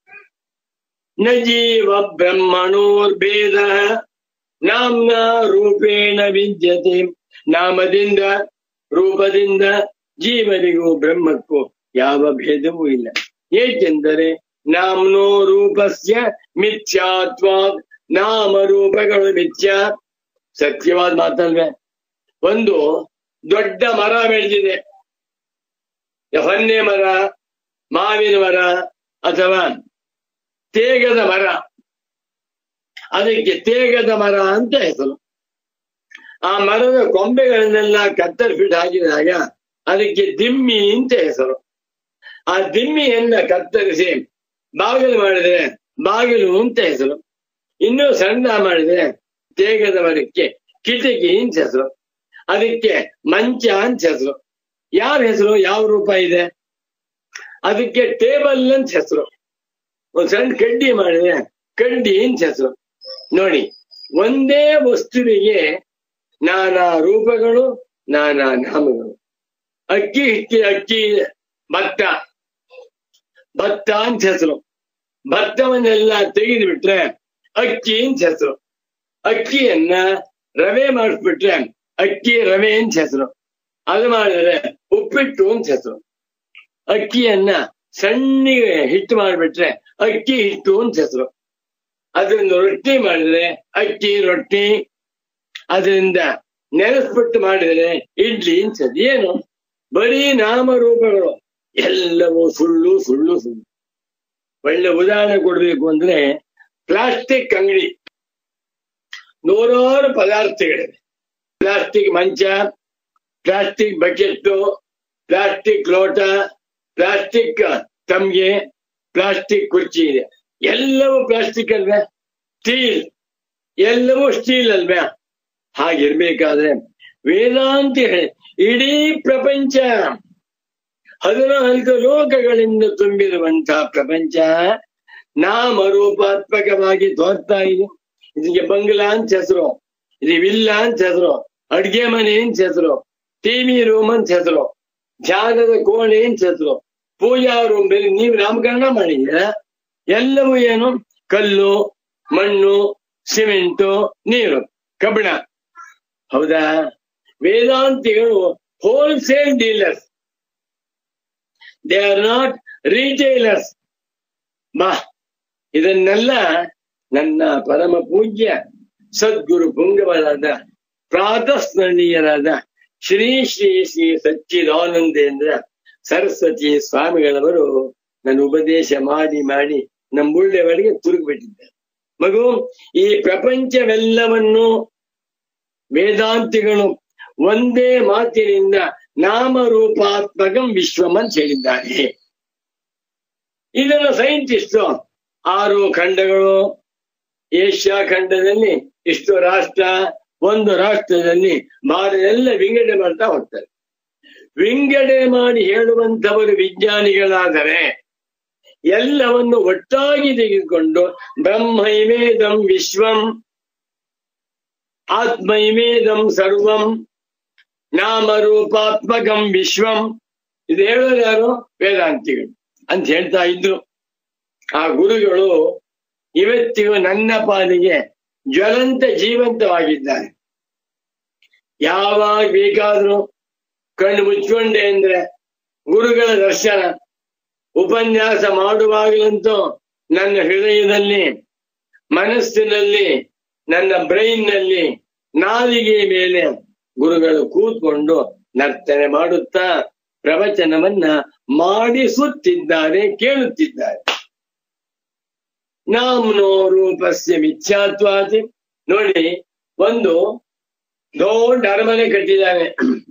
ನ ಜೀವ ಬ್ರಹ್ಮಣೋರ್ಭೇದ ನಾಮ್ನ ರೂಪೇಣ ವಿದ್ಯತೆ. ನಾಮದಿಂದ ರೂಪದಿಂದ ಜೀವನಿಗೂ ಬ್ರಹ್ಮಕ್ಕೂ ಯಾವ ಭೇದವೂ ಇಲ್ಲ. ಏಕೆಂದರೆ ನಾಮ್ನೋ ರೂಪಸ್ಯ ಮಿಥ್ಯಾತ್ವಾದ್. ನಾಮರೂಪಗಳು ಮಿಥ್ಯಾ, ಸತ್ಯವಾದ ಮಾತಲ್ವೇ? ಒಂದು ದೊಡ್ಡ ಮರ ಬೆಳೆದಿದೆ, ಹೊನ್ನೆ ಮರ, ಮಾವಿನ ಮರ ಅಥವಾ ತೇಗದ ಮರ. ಅದಕ್ಕೆ ತೇಗದ ಮರ ಅಂತ ಹೆಸರು. ಆ ಮರದ ಕೊಂಬೆಗಳನ್ನೆಲ್ಲ ಕತ್ತರಿಸಿಟ್ಟು ಹಾಕಿದಾಗ ಅದಕ್ಕೆ ದಿಮ್ಮಿ ಅಂತ ಹೆಸರು. ಆ ದಿಮ್ಮಿಯನ್ನ ಕತ್ತರಿಸಿ ಬಾಗಿಲು ಮಾಡಿದ್ರೆ ಬಾಗಿಲು ಅಂತ ಹೆಸರು. ಇನ್ನೂ ಸಣ್ಣ ಮಾಡಿದ್ರೆ ತೇಗದ ಮರಕ್ಕೆ ಕಿಟಕಿ ಅಂತ ಹೆಸರು. ಅದಕ್ಕೆ ಮಂಚ ಅಂತ ಹೆಸರು. ಯಾರ ಹೆಸರು? ಯಾವ ರೂಪ ಇದೆ? ಅದಕ್ಕೆ ಟೇಬಲ್ ಅಂತ ಹೆಸರು. ಒಂದ್ ಸಣ್ಣ ಕಡ್ಡಿ ಮಾಡಿದ್ರೆ ಕಡ್ಡಿ ಅಂತ ಹೆಸರು. ನೋಡಿ, ಒಂದೇ ವಸ್ತುವಿಗೆ ನಾನಾ ರೂಪಗಳು, ನಾನಾ ನಾಮಗಳು. ಅಕ್ಕಿ ಹಿಕ್ಕಿ, ಅಕ್ಕಿ, ಭತ್ತ, ಭತ್ತ ಅಂತ ಹೆಸರು. ಭತ್ತವನ್ನೆಲ್ಲ ತೆಗೆದು ಬಿಟ್ರೆ ಅಕ್ಕಿ ಅಂತ ಹೆಸರು. ಅಕ್ಕಿಯನ್ನ ರವೆ ಮಾಡಿಸ್ಬಿಟ್ರೆ ಅಕ್ಕಿ ರವೆ ಅಂತ ಹೆಸರು. ಅದು ಮಾಡಿದ್ರೆ ಉಪ್ಪಿಟ್ಟು ಅಂತ ಹೆಸರು. ಅಕ್ಕಿಯನ್ನ ಸಣ್ಣಗೆ ಹಿಟ್ಟು ಮಾಡಿಬಿಟ್ರೆ ಅಕ್ಕಿ ಹಿಟ್ಟು ಅಂತ ಹೆಸರು. ಅದರಿಂದ ರೊಟ್ಟಿ ಮಾಡಿದ್ರೆ ಅಕ್ಕಿ ರೊಟ್ಟಿ. ಅದರಿಂದ ನೆನೆಸ್ಬಿಟ್ಟು ಮಾಡಿದ್ರೆ ಇಡ್ಲಿ ಅಂತ. ಏನು ಬರೀ ನಾಮರೂಪಗಳು, ಎಲ್ಲವೂ ಸುಳ್ಳು ಸುಳ್ಳು ಸುಳ್ಳು. ಒಳ್ಳೆ ಉದಾಹರಣೆ ಕೊಡ್ಬೇಕು ಅಂದ್ರೆ, ಪ್ಲಾಸ್ಟಿಕ್ ಅಂಗಡಿ, ನೂರಾರು ಪದಾರ್ಥಗಳಿವೆ. ಪ್ಲಾಸ್ಟಿಕ್ ಮಂಚ, ಪ್ಲಾಸ್ಟಿಕ್ ಬಕೆಟ್ಟು, ಪ್ಲಾಸ್ಟಿಕ್ ಲೋಟ, ಪ್ಲಾಸ್ಟಿಕ್ ತಮ್ಗೆ, ಪ್ಲಾಸ್ಟಿಕ್ ಕುರ್ಚಿ ಇದೆ. ಎಲ್ಲವೂ ಪ್ಲಾಸ್ಟಿಕ್ ಅಲ್ವೇ? ಸ್ಟೀಲ್, ಎಲ್ಲವೂ ಸ್ಟೀಲ್ ಅಲ್ವೇ? ಹಾಗಿರ್ಬೇಕಾದ್ರೆ ವೇದಾಂತಿ ಇಡೀ ಪ್ರಪಂಚ 14 ಲೋಕಗಳಿಂದ ತುಂಬಿರುವಂತಹ ಪ್ರಪಂಚ ನಾಮರೂಪಾತ್ಮಕವಾಗಿ ತೋರ್ತಾ ಇದೆ. ಇದಕ್ಕೆ ಬಂಗ್ಲಾ ಅಂತ ಹೆಸರು, ಇದು ವಿಲ್ಲ ಅಂತ ಹೆಸರು, ಅಡ್ಗೆ ಮನೆ ಅಂತ ಹೆಸರು, ಟಿವಿ ರೂಮ್ ಅಂತ ಹೆಸರು, ಧ್ಯಾನದ ಕೋಣೆ ಅಂತ ಹೆಸರು, ಪೂಜಾ ರೂಮ್. ಬೇರೆ ನೀವು ನಾಮಕರಣ ಮಾಡಿದ್ದೀರಾ? ಎಲ್ಲವೂ ಏನು? ಕಲ್ಲು, ಮಣ್ಣು, ಸಿಮೆಂಟು, ನೀರು, ಕಬ್ಬಿಣ. ಹೌದಾ? ವೇದಾಂತಿಗಳು wholesale dealers, they are not retailers. ಬಾ, ಇದನ್ನೆಲ್ಲ ನನ್ನ ಪರಮ ಪೂಜ್ಯ ಸದ್ಗುರು ಪುಂಗವರಾದ ಪ್ರಾತಸ್ಮರಣೀಯರಾದ ಶ್ರೀ ಶ್ರೀ ಶ್ರೀ ಸಚ್ಚಿದಾನಂದೇಂದ್ರ ಸರಸ್ವತಿ ಸ್ವಾಮಿಗಳವರು ನನ್ನ ಉಪದೇಶ ಮಾಡಿ ಮಾಡಿ ನಮ್ಮುಳ್ಳೆವರೆಗೆ ತುರುಗಿಬಿಟ್ಟಿದ್ದಾರೆ. ಮಗು, ಈ ಪ್ರಪಂಚವೆಲ್ಲವನ್ನು ವೇದಾಂತಿಗಳು ಒಂದೇ ಮಾತಿನಿಂದ ನಾಮರೂಪಾತ್ಮಕಂ ವಿಶ್ವಂ ಅಂತ ಹೇಳಿದ್ದಾರೆ. ಇದನ್ನು ಸೈಂಟಿಸ್ಟು 6 ಖಂಡಗಳು, ಏಷ್ಯಾ ಖಂಡದಲ್ಲಿ ಇಷ್ಟು ರಾಷ್ಟ್ರ, ಒಂದು ರಾಷ್ಟ್ರದಲ್ಲಿ ಭಾರತೆಲ್ಲ ವಿಂಗಡಣೆ ಮಾಡ್ತಾ ಹೋಗ್ತಾರೆ. ವಿಂಗಡಣೆ ಮಾಡಿ ಹೇಳುವಂತವರು ವಿಜ್ಞಾನಿಗಳಾದರೆ ಎಲ್ಲವನ್ನು ಒಟ್ಟಾಗಿ ತೆಗೆದುಕೊಂಡು ಬ್ರಹ್ಮೈವೇದಂ ವಿಶ್ವಂ ಆತ್ಮೈವೇದಂ ಸರ್ವಂ ನಾಮರೂಪಾತ್ಮಕಂ ವಿಶ್ವಂ, ಇದು ಹೇಳೋರು ಯಾರು? ವೇದಾಂತಿಗಳು ಅಂತ ಹೇಳ್ತಾ ಇದ್ರು. ಆ ಗುರುಗಳು ಇವತ್ತಿಗೂ ನನ್ನ ಪಾಲಿಗೆ ಜ್ವಲಂತ ಜೀವಂತವಾಗಿದ್ದಾರೆ. ಯಾವಾಗ ಬೇಕಾದ್ರೂ ಕಣ್ಣು ಮುಚ್ಕೊಂಡೆ ಅಂದ್ರೆ ಗುರುಗಳ ದರ್ಶನ. ಉಪನ್ಯಾಸ ಮಾಡುವಾಗಲಂತೂ ನನ್ನ ಹೃದಯದಲ್ಲಿ, ಮನಸ್ಸಿನಲ್ಲಿ, ನನ್ನ ಬ್ರೈನ್ ನಲ್ಲಿ, ನಾಲಿಗೆಯ ಮೇಲೆ ಗುರುಗಳು ಕೂತ್ಕೊಂಡು ನರ್ತನೆ ಮಾಡುತ್ತಾ ಪ್ರವಚನವನ್ನ ಮಾಡಿಸುತ್ತಿದ್ದಾರೆ, ಕೇಳುತ್ತಿದ್ದಾರೆ. ನಾಮ್ನೋ ರೂಪಸ್ಯ ಮಿಥ್ಯಾತ್ವಾತಿ. ನೋಡಿ, ಒಂದು ದೊಡ್ಡ ಅರಮನೆ ಕಟ್ಟಿದ್ದಾನೆ,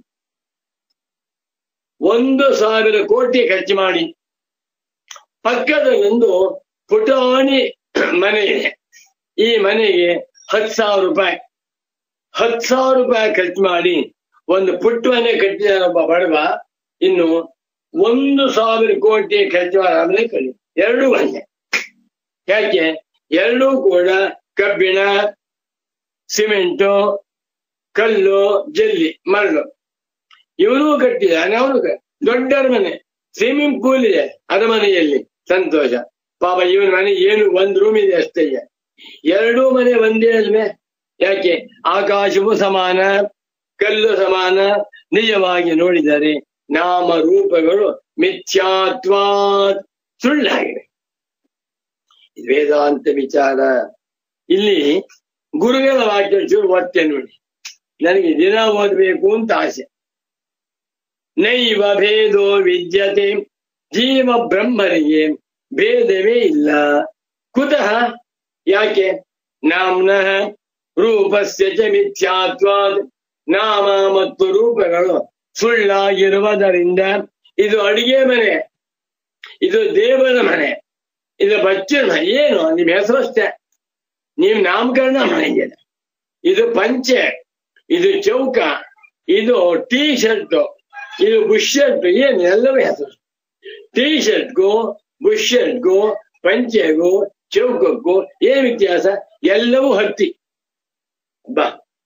1,000 ಕೋಟಿ ಖರ್ಚು ಮಾಡಿ. ಪಕ್ಕದಲ್ಲೊಂದು ಪುಟಾಣಿ ಮನೆ ಇದೆ. ಈ ಮನೆಗೆ 10,000 ರೂಪಾಯಿ 10,000 ರೂಪಾಯಿ ಖರ್ಚು ಮಾಡಿ ಒಂದು ಪುಟ್ಟ ಮನೆ ಕಟ್ಟಿದಾನೊಬ್ಬ ಬಡವ. ಇನ್ನು 1,000 ಕೋಟಿ ಖರ್ಚು ಮಾಡಿ ಕಳಿ 2 ಮನೆ. ಯಾಕೆ? ಎರಡೂ ಕೂಡ ಕಬ್ಬಿಣ, ಸಿಮೆಂಟು, ಕಲ್ಲು, ಜಲ್ಲಿ, ಮರಳು ಇವನು ಕಟ್ಟಿದ್ದಾನೆ. ಅವನು ದೊಡ್ಡ ಮನೆ, ಸ್ವಿಮ್ಮಿಂಗ್ ಪೂಲ್ ಇದೆ ಅರಮನೆಯಲ್ಲಿ. ಸಂತೋಷ ಪಾಪ. ಇವನ ಮನೆ ಏನು 1 ರೂಮ್ ಇದೆ ಅಷ್ಟೇ. 2 ಮನೆ ಒಂದೇ ಅಲ್ವೇ? ಯಾಕೆ? ಆಕಾಶವೂ ಸಮಾನ, ಕಲ್ಲು ಸಮಾನ. ನಿಜವಾಗಿ ನೋಡಿದರೆ ನಾಮ ರೂಪಗಳು ಮಿಥ್ಯಾತ್ವಾತ್, ಸುಳ್ಳಾಗಿವೆ. ವೇದಾಂತ ವಿಚಾರ. ಇಲ್ಲಿ ಗುರುಗಳ ವಾಕ್ಯ ಚೂರು ಓದ್ತೆ ನೋಡಿ, ನನಗೆ ದಿನ ಓದಬೇಕು ಅಂತ ಆಸೆ. ನೈವ ಭೇದೋ ವಿದ್ಯತೆ, ಜೀವ ಬ್ರಹ್ಮರಿಗೆ ಭೇದವೇ ಇಲ್ಲ. ಕುತಃ? ಯಾಕೆ? ನಾಮ್ನಃ ರೂಪಸ್ಯ ಚ ಮಿಥ್ಯಾತ್ವಾದ್. ನಾಮ ಮತ್ತು ರೂಪಗಳು ಸುಳ್ಳಾಗಿರುವುದರಿಂದ. ಇದು ಅಡಿಗೆ ಮನೆ, ಇದು ದೇವರ ಮನೆ, ಇದು ಬಚ್ಚನ ಮನೆ. ಏನು ನಿಮ್ ಹೆಸರು ಅಷ್ಟೇ, ನೀವು ನಾಮಕರಣ ಮನೆಗೆ. ಇದು ಪಂಚೆ, ಇದು ಚೌಕ, ಇದು ಟೀ ಶರ್ಟ್, ಇದು ಬುಷ್ ಶರ್ಟ್. ಏನು ಎಲ್ಲವೂ ಹೆಸರು. ಟೀ ಶರ್ಟ್ಗೂ, ಬುಷ್ ಶರ್ಟ್ಗೂ, ಪಂಚೆಗೂ, ಚೌಕಕ್ಕೂ ಏನ್ ವ್ಯತ್ಯಾಸ? ಎಲ್ಲವೂ ಹತ್ತಿ. ಬಾ,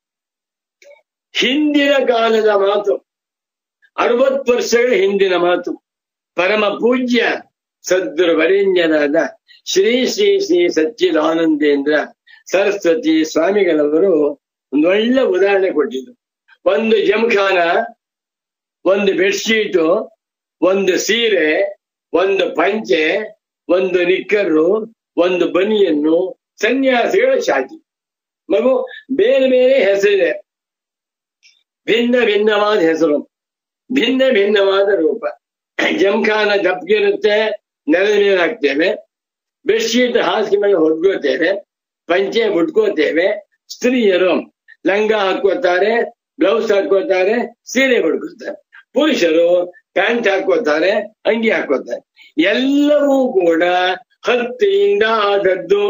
ಹಿಂದಿನ ಕಾಲದ ಮಾತು, 60 ವರ್ಷಗಳ ಹಿಂದಿನ ಮಾತು. ಪರಮ ಪೂಜ್ಯ ಸದ್ಗುರುವರೇಣ್ಯರಾದ ಶ್ರೀ ಶ್ರೀ ಶ್ರೀ ಸಚ್ಚಿದಾನಂದೇಂದ್ರ ಸರಸ್ವತಿ ಸ್ವಾಮಿಗಳವರು ಒಂದು ಒಳ್ಳೆ ಉದಾಹರಣೆ ಕೊಟ್ಟಿದ್ರು. ಒಂದು ಜಮಖಾನ, ಒಂದು ಬೆಡ್ಶೀಟು, ಒಂದು ಸೀರೆ, ಒಂದು ಪಂಚೆ, ಒಂದು ನಿಕ್ಕರು, ಒಂದು ಬನಿಯನ್ನು, ಸನ್ಯಾಸಿಗಳ ಶಾಟಿ. ಮಗು ಬೇರೆ ಬೇರೆ ಹೆಸರಿದೆ, ಭಿನ್ನ ಭಿನ್ನವಾದ ಹೆಸರು, ಭಿನ್ನ ಭಿನ್ನವಾದ ರೂಪ. ಜಮಖಾನ ದಪ್ಪಗಿರುತ್ತೆ, ನೆಲದ ಮೇಲೆ ಹಾಕ್ತೇವೆ. ಬೆಡ್ಶೀಟ್ ಹಾಸಿಗೆ ಮೇಲೆ ಹೊಡ್ಕೋತೇವೆ, ಪಂಚೆ ಉಟ್ಕೋತೇವೆ. ಸ್ತ್ರೀಯರು ಲಂಗ ಹಾಕೋತಾರೆ, ಬ್ಲೌಸ್ ಹಾಕೋತಾರೆ, ಸೀರೆ ಉಟ್ಕೋತಾರೆ. ಪುರುಷರು ಪ್ಯಾಂಟ್ ಹಾಕೋತಾರೆ, ಅಂಗಿ ಹಾಕೋತಾರೆ. ಎಲ್ಲವೂ ಕೂಡ ಹತ್ತಿಯಿಂದ ಆದದ್ದು.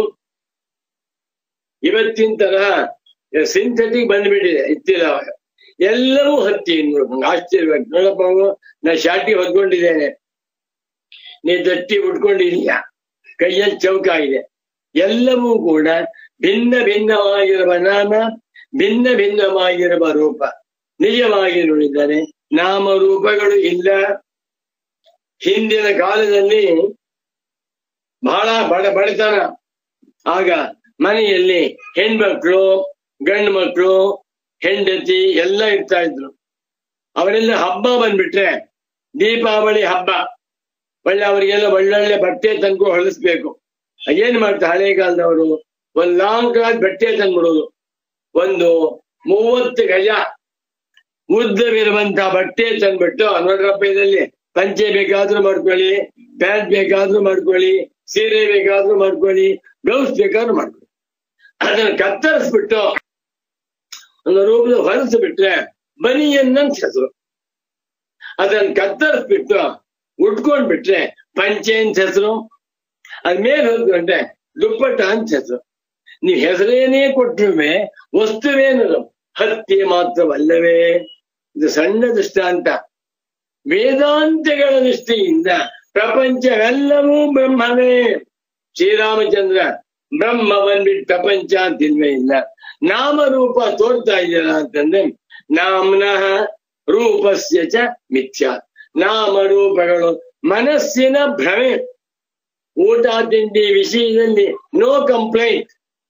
ಇವತ್ತಿನ ತರಹ ಸಿಂಥೆಟಿಕ್ ಬಂದ್ಬಿಟ್ಟಿದೆ, ಇತ್ತಿರವಾಗ ಎಲ್ಲವೂ ಹತ್ತಿ. ಆಶ್ಚರ್ಯ ನೋಡಪ್ಪ, ನಾ ಶಾಟಿ ಹೊದ್ಕೊಂಡಿದ್ದೇನೆ, ನೀ ದಟ್ಟಿ ಉಟ್ಕೊಂಡಿದೀಯ, ಕೈಯಲ್ಲಿ ಚೌಕ ಇದೆ. ಎಲ್ಲವೂ ಕೂಡ ಭಿನ್ನ ಭಿನ್ನವಾಗಿರುವ ನಾಮ, ಭಿನ್ನ ಭಿನ್ನವಾಗಿರುವ ರೂಪ. ನಿಜವಾಗಿ ನೋಡಿದರೆ ನಾಮರೂಪಗಳು ಇಲ್ಲ. ಹಿಂದಿನ ಕಾಲದಲ್ಲಿ ಬಹಳ ಬಡತನ. ಆಗ ಮನೆಯಲ್ಲಿ ಹೆಣ್ಮಕ್ಳು, ಗಂಡು ಮಕ್ಕಳು, ಹೆಂಡತಿ ಎಲ್ಲ ಇರ್ತಾ ಇದ್ರು. ಅವರೆಲ್ಲ ಹಬ್ಬ ಬಂದ್ಬಿಟ್ರೆ, ದೀಪಾವಳಿ ಹಬ್ಬ, ಒಳ್ಳೆ ಅವರಿಗೆಲ್ಲ ಒಳ್ಳೊಳ್ಳೆ ಬಟ್ಟೆ ತಂದು ಹೊಲಿಸ್ಬೇಕು. ಏನ್ ಮಾಡ್ತಾರೆ ಹಳೆ ಕಾಲದವರು? ಒಂದು ಲಾಂಗ್ ಕ್ಲಾತ್ ಬಟ್ಟೆ ತಂದ್ಬಿಡೋದು. ಒಂದು 30 ಗಜ ಉದ್ದವಿರುವಂತಹ ಬಟ್ಟೆ ತಂದ್ಬಿಟ್ಟು, ನೋಡ್ರಪ್ಪ ಇದರಲ್ಲಿ ಪಂಚೆ ಬೇಕಾದ್ರೂ ಮಾಡ್ಕೊಳ್ಳಿ, ಪ್ಯಾಂಟ್ ಬೇಕಾದ್ರೂ ಮಾಡ್ಕೊಳ್ಳಿ, ಸೀರೆ ಬೇಕಾದ್ರೂ ಮಾಡ್ಕೊಳ್ಳಿ, ಬ್ಲೌಸ್ ಬೇಕಾದ್ರೂ ಮಾಡ್ಕೊಳ್ಳಿ. ಅದನ್ನ ಕತ್ತರಿಸ್ಬಿಟ್ಟು ಒಂದು ರೂಪದ ಹೊಲಿಸ್ಬಿಟ್ರೆ ಬನಿಯನ್ನಂತ ಹೆಸರು. ಅದನ್ನ ಕತ್ತರಿಸ್ಬಿಟ್ಟು ಉಟ್ಕೊಂಡ್ಬಿಟ್ರೆ ಪಂಚೆ ಅಂತ ಹೆಸರು. ಅದ್ಮೇಲೆ ಹೋದ್ಕೊಂಡ್ರೆ ದುಪ್ಪಟ್ಟ ಅಂತ ಹೆಸರು. ನೀವ್ ಹೆಸರೇನೇ ಕೊಟ್ಟರುವೆ ವಸ್ತುವೇನದು ಹತ್ಯೆ ಮಾತ್ರವಲ್ಲವೇ? ಇದು ಸಣ್ಣ ದೃಷ್ಟಾಂತ. ವೇದಾಂತಗಳ ದೃಷ್ಟಿಯಿಂದ ಪ್ರಪಂಚವೆಲ್ಲವೂ ಬ್ರಹ್ಮವೇ. ಶ್ರೀರಾಮಚಂದ್ರ ಬ್ರಹ್ಮವನ್ಬಿಟ್ಟು ಪ್ರಪಂಚ ಅಂತಿಲ್ವೇ ಇಲ್ಲ. ನಾಮರೂಪ ತೋರ್ತಾ ಇದೆಯಲ್ಲ ಅಂತಂದ್ರೆ ನಾಮ್ನಃ ರೂಪಸ್ಯ ಚ ಮಿಥ್ಯಾ. ನಾಮರೂಪಗಳು ಮನಸ್ಸಿನ ಭ್ರಮೆ. ಊಟ ತಿಂಡಿ ವಿಷಯದಲ್ಲಿ ನೋ ಕಂಪ್ಲೇಂಟ್.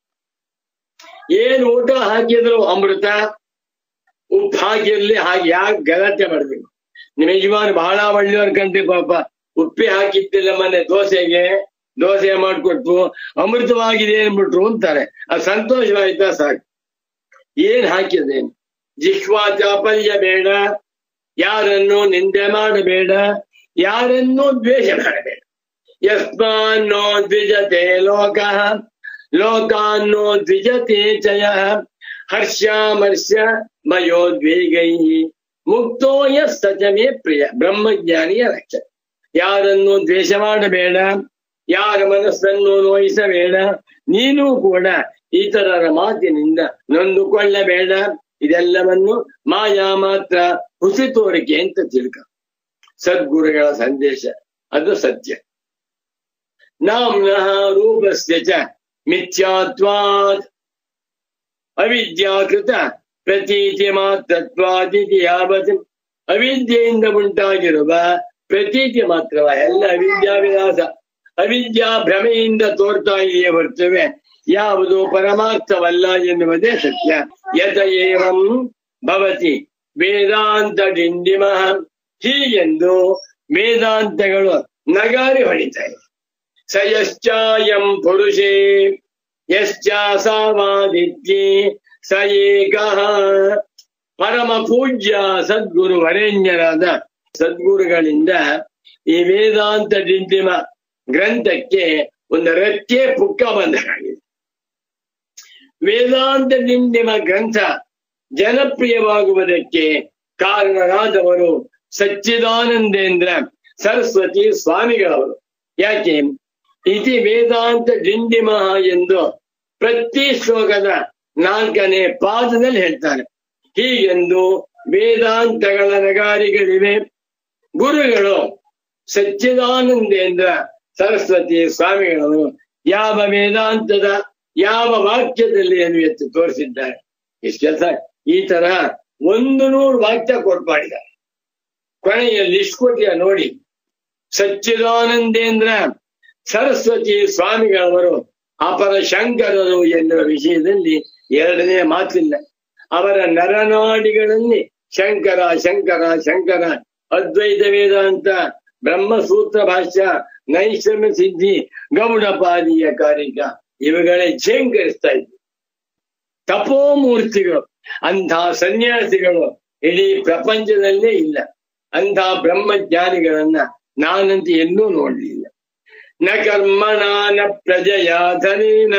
ಏನ್ ಊಟ ಹಾಕಿದ್ರು ಅಮೃತ, ಉಪ್ಪು ಹಾಕಿರ್ಲಿ, ಹಾಗೆ ಯಾಕೆ ಗಲಾಟೆ ಮಾಡ್ಬೇಕು? ನಿಮ್ಮ ಯಜಮಾನ್ ಬಹಳ ಒಳ್ಳೆಯವ್ರ ಕಂಡ್ರಿ, ಪಾಪ ಉಪ್ಪಿ ಹಾಕಿತ್ತಿಲ್ಲ ಮೊನ್ನೆ ದೋಸೆ ಮಾಡ್ಕೊಟ್ರು, ಅಮೃತವಾಗಿದೆ ಅನ್ಬಿಟ್ರು ಅಂತಾರೆ. ಅದು ಸಂತೋಷವಾಯ್ತಾ ಸಾಕು. ಏನ್ ಹಾಕಿದ್ದೇನೆ? ಜಿಹ್ವಾ ಚಾಪಲ್ಯ ಬೇಡ, ಯಾರನ್ನು ನಿಂದೆ ಮಾಡಬೇಡ, ಯಾರನ್ನೂ ದ್ವೇಷ ಮಾಡಬೇಡ. ಯಸ್ಮಾನ್ನೋ ದ್ವಿಜತೆ ಲೋಕಃ ಲೋಕಾನ್ನೋ ದ್ವಿಜತೆ ಚಯ ಹರ್ಷಾಮರ್ಷ ಮಯೋದ್ವೇಗೈ ಮುಕ್ತೋ ಯಸ್ ಸಚಮೇ ಪ್ರಿಯ. ಬ್ರಹ್ಮಜ್ಞಾನಿಯ ರಕ್ಷ. ಯಾರನ್ನು ದ್ವೇಷ ಮಾಡಬೇಡ, ಯಾರ ಮನಸ್ಸನ್ನು ನೋಯಿಸಬೇಡ, ನೀನು ಕೂಡ ಇತರರ ಮಾತಿನಿಂದ ನೊಂದುಕೊಳ್ಳಬೇಡ. ಇದೆಲ್ಲವನ್ನು ಮಾಯಾ ಮಾತ್ರ, ಹುಸಿ ತೋರಿಕೆ ಅಂತ ತಿಳ್ಕ. ಸದ್ಗುರುಗಳ ಸಂದೇಶ ಅದು ಸತ್ಯ. ನಾಮ್ನಃ ರೂಪಸ್ಯ ಚ ಮಿಥ್ಯಾತ್ವಾತ್ ಅವಿದ್ಯಾಕೃತ ಪ್ರತೀತಿ ಮಾತ್ರತ್ವಾದಿತಿ ಯಾವತ್. ಅವಿದ್ಯೆಯಿಂದ ಉಂಟಾಗಿರುವ ಪ್ರತೀತಿ ಮಾತ್ರವ, ಎಲ್ಲ ಅವಿದ್ಯಾ ವಿಲಾಸ, ಅವಿದ್ಯಾ ಭ್ರಮೆಯಿಂದ ತೋರ್ತಾ ಇದೆಯೇ ಹೊರತುವೆ ಯಾವುದು ಪರಮಾರ್ಥವಲ್ಲ ಎನ್ನುವುದೇ ಸತ್ಯ. ಯತ ಏವಂ ಭವತಿ ವೇದಾಂತ ಡಿಂಡಿಮಃ. ಹೀಗೆಂದು ವೇದಾಂತಗಳು ನಗಾರಿ ಹೊಡಿತಾರೆ. ಸ ಯಶ್ಚಾಯಂ ಪುರುಷೇ ಯಶ್ಚಾಸಾವಾದಿತ್ಯೇ ಸ ಏಕಃ. ಪರಮ ಪೂಜ್ಯ ಸದ್ಗುರು ವರೇಣ್ಯರಾದ ಸದ್ಗುರುಗಳಿಂದ ಈ ವೇದಾಂತ ಡಿಂಡಿಮ ಗ್ರಂಥಕ್ಕೆ ಒಂದು ರೆಕ್ಕೆ ಪುಕ್ಕ ಬಂದ ಹಾಗಿದೆ. ವೇದಾಂತ ಡಿಂಡಿಮ ಗ್ರಂಥ ಜನಪ್ರಿಯವಾಗುವುದಕ್ಕೆ ಕಾರಣರಾದವರು ಸಚ್ಚಿದಾನಂದೇಂದ್ರ ಸರಸ್ವತಿ ಸ್ವಾಮಿಗಳವರು. ಯಾಕೆ? ಇತಿ ವೇದಾಂತ ಡಿಂಡಿಮ ಎಂದು ಪ್ರತಿ ಶ್ಲೋಕದ 4ನೇ ಪಾದದಲ್ಲಿ ಹೇಳ್ತಾರೆ. ಹೀಗೆಂದು ವೇದಾಂತಗಳ ನಗಾರಿಗಳಿವೆ. ಗುರುಗಳು ಸಚ್ಚಿದಾನಂದೇಂದ್ರ ಸರಸ್ವತಿ ಸ್ವಾಮಿಗಳವರು ಯಾವ ವೇದಾಂತದ ಯಾವ ವಾಕ್ಯದಲ್ಲಿ ಎಂದು ಎತ್ತು ತೋರಿಸಿದ್ದಾರೆ. ಇಷ್ಟೆಲ್ಲ ಈ ತರಹ 100 ವಾಕ್ಯ ಕೊಟ್ಟಾಡಿದ್ದಾರೆ. ಕೊನೆಯಲ್ಲಿ ಇಷ್ಕೊಟ್ಟಿಯ ನೋಡಿ. ಸಚ್ಚಿದಾನಂದೇಂದ್ರ ಸರಸ್ವತಿ ಸ್ವಾಮಿಗಳವರು ಅಪರ ಶಂಕರರು ಎನ್ನುವ ವಿಷಯದಲ್ಲಿ ಎರಡನೇ ಮಾತಿಲ್ಲ. ಅವರ ನರನಾಡಿಗಳಲ್ಲಿ ಶಂಕರ ಶಂಕರ ಶಂಕರ, ಅದ್ವೈತ ವೇದಾಂತ, ಬ್ರಹ್ಮಸೂತ್ರ ಭಾಷ್ಯ, ನೈಷಮ್ಯ ಸಿದ್ಧಿ, ಗೌಡಪಾದೀಯ ಕಾರಿಕ ಇವುಗಳೇ ಝೇಂಕರಿಸ್ತಾ ಇದ್ವು. ತಪೋಮೂರ್ತಿಗಳು, ಅಂಥ ಸನ್ಯಾಸಿಗಳು ಇಡೀ ಪ್ರಪಂಚದಲ್ಲೇ ಇಲ್ಲ. ಅಂಥ ಬ್ರಹ್ಮಜ್ಞಾನಿಗಳನ್ನ ನಾನಂತ ಎಲ್ಲೂ ನೋಡ್ಲಿಲ್ಲ. ನ ಕರ್ಮಣ ನ ಪ್ರಜಯಾ ಧನೇನ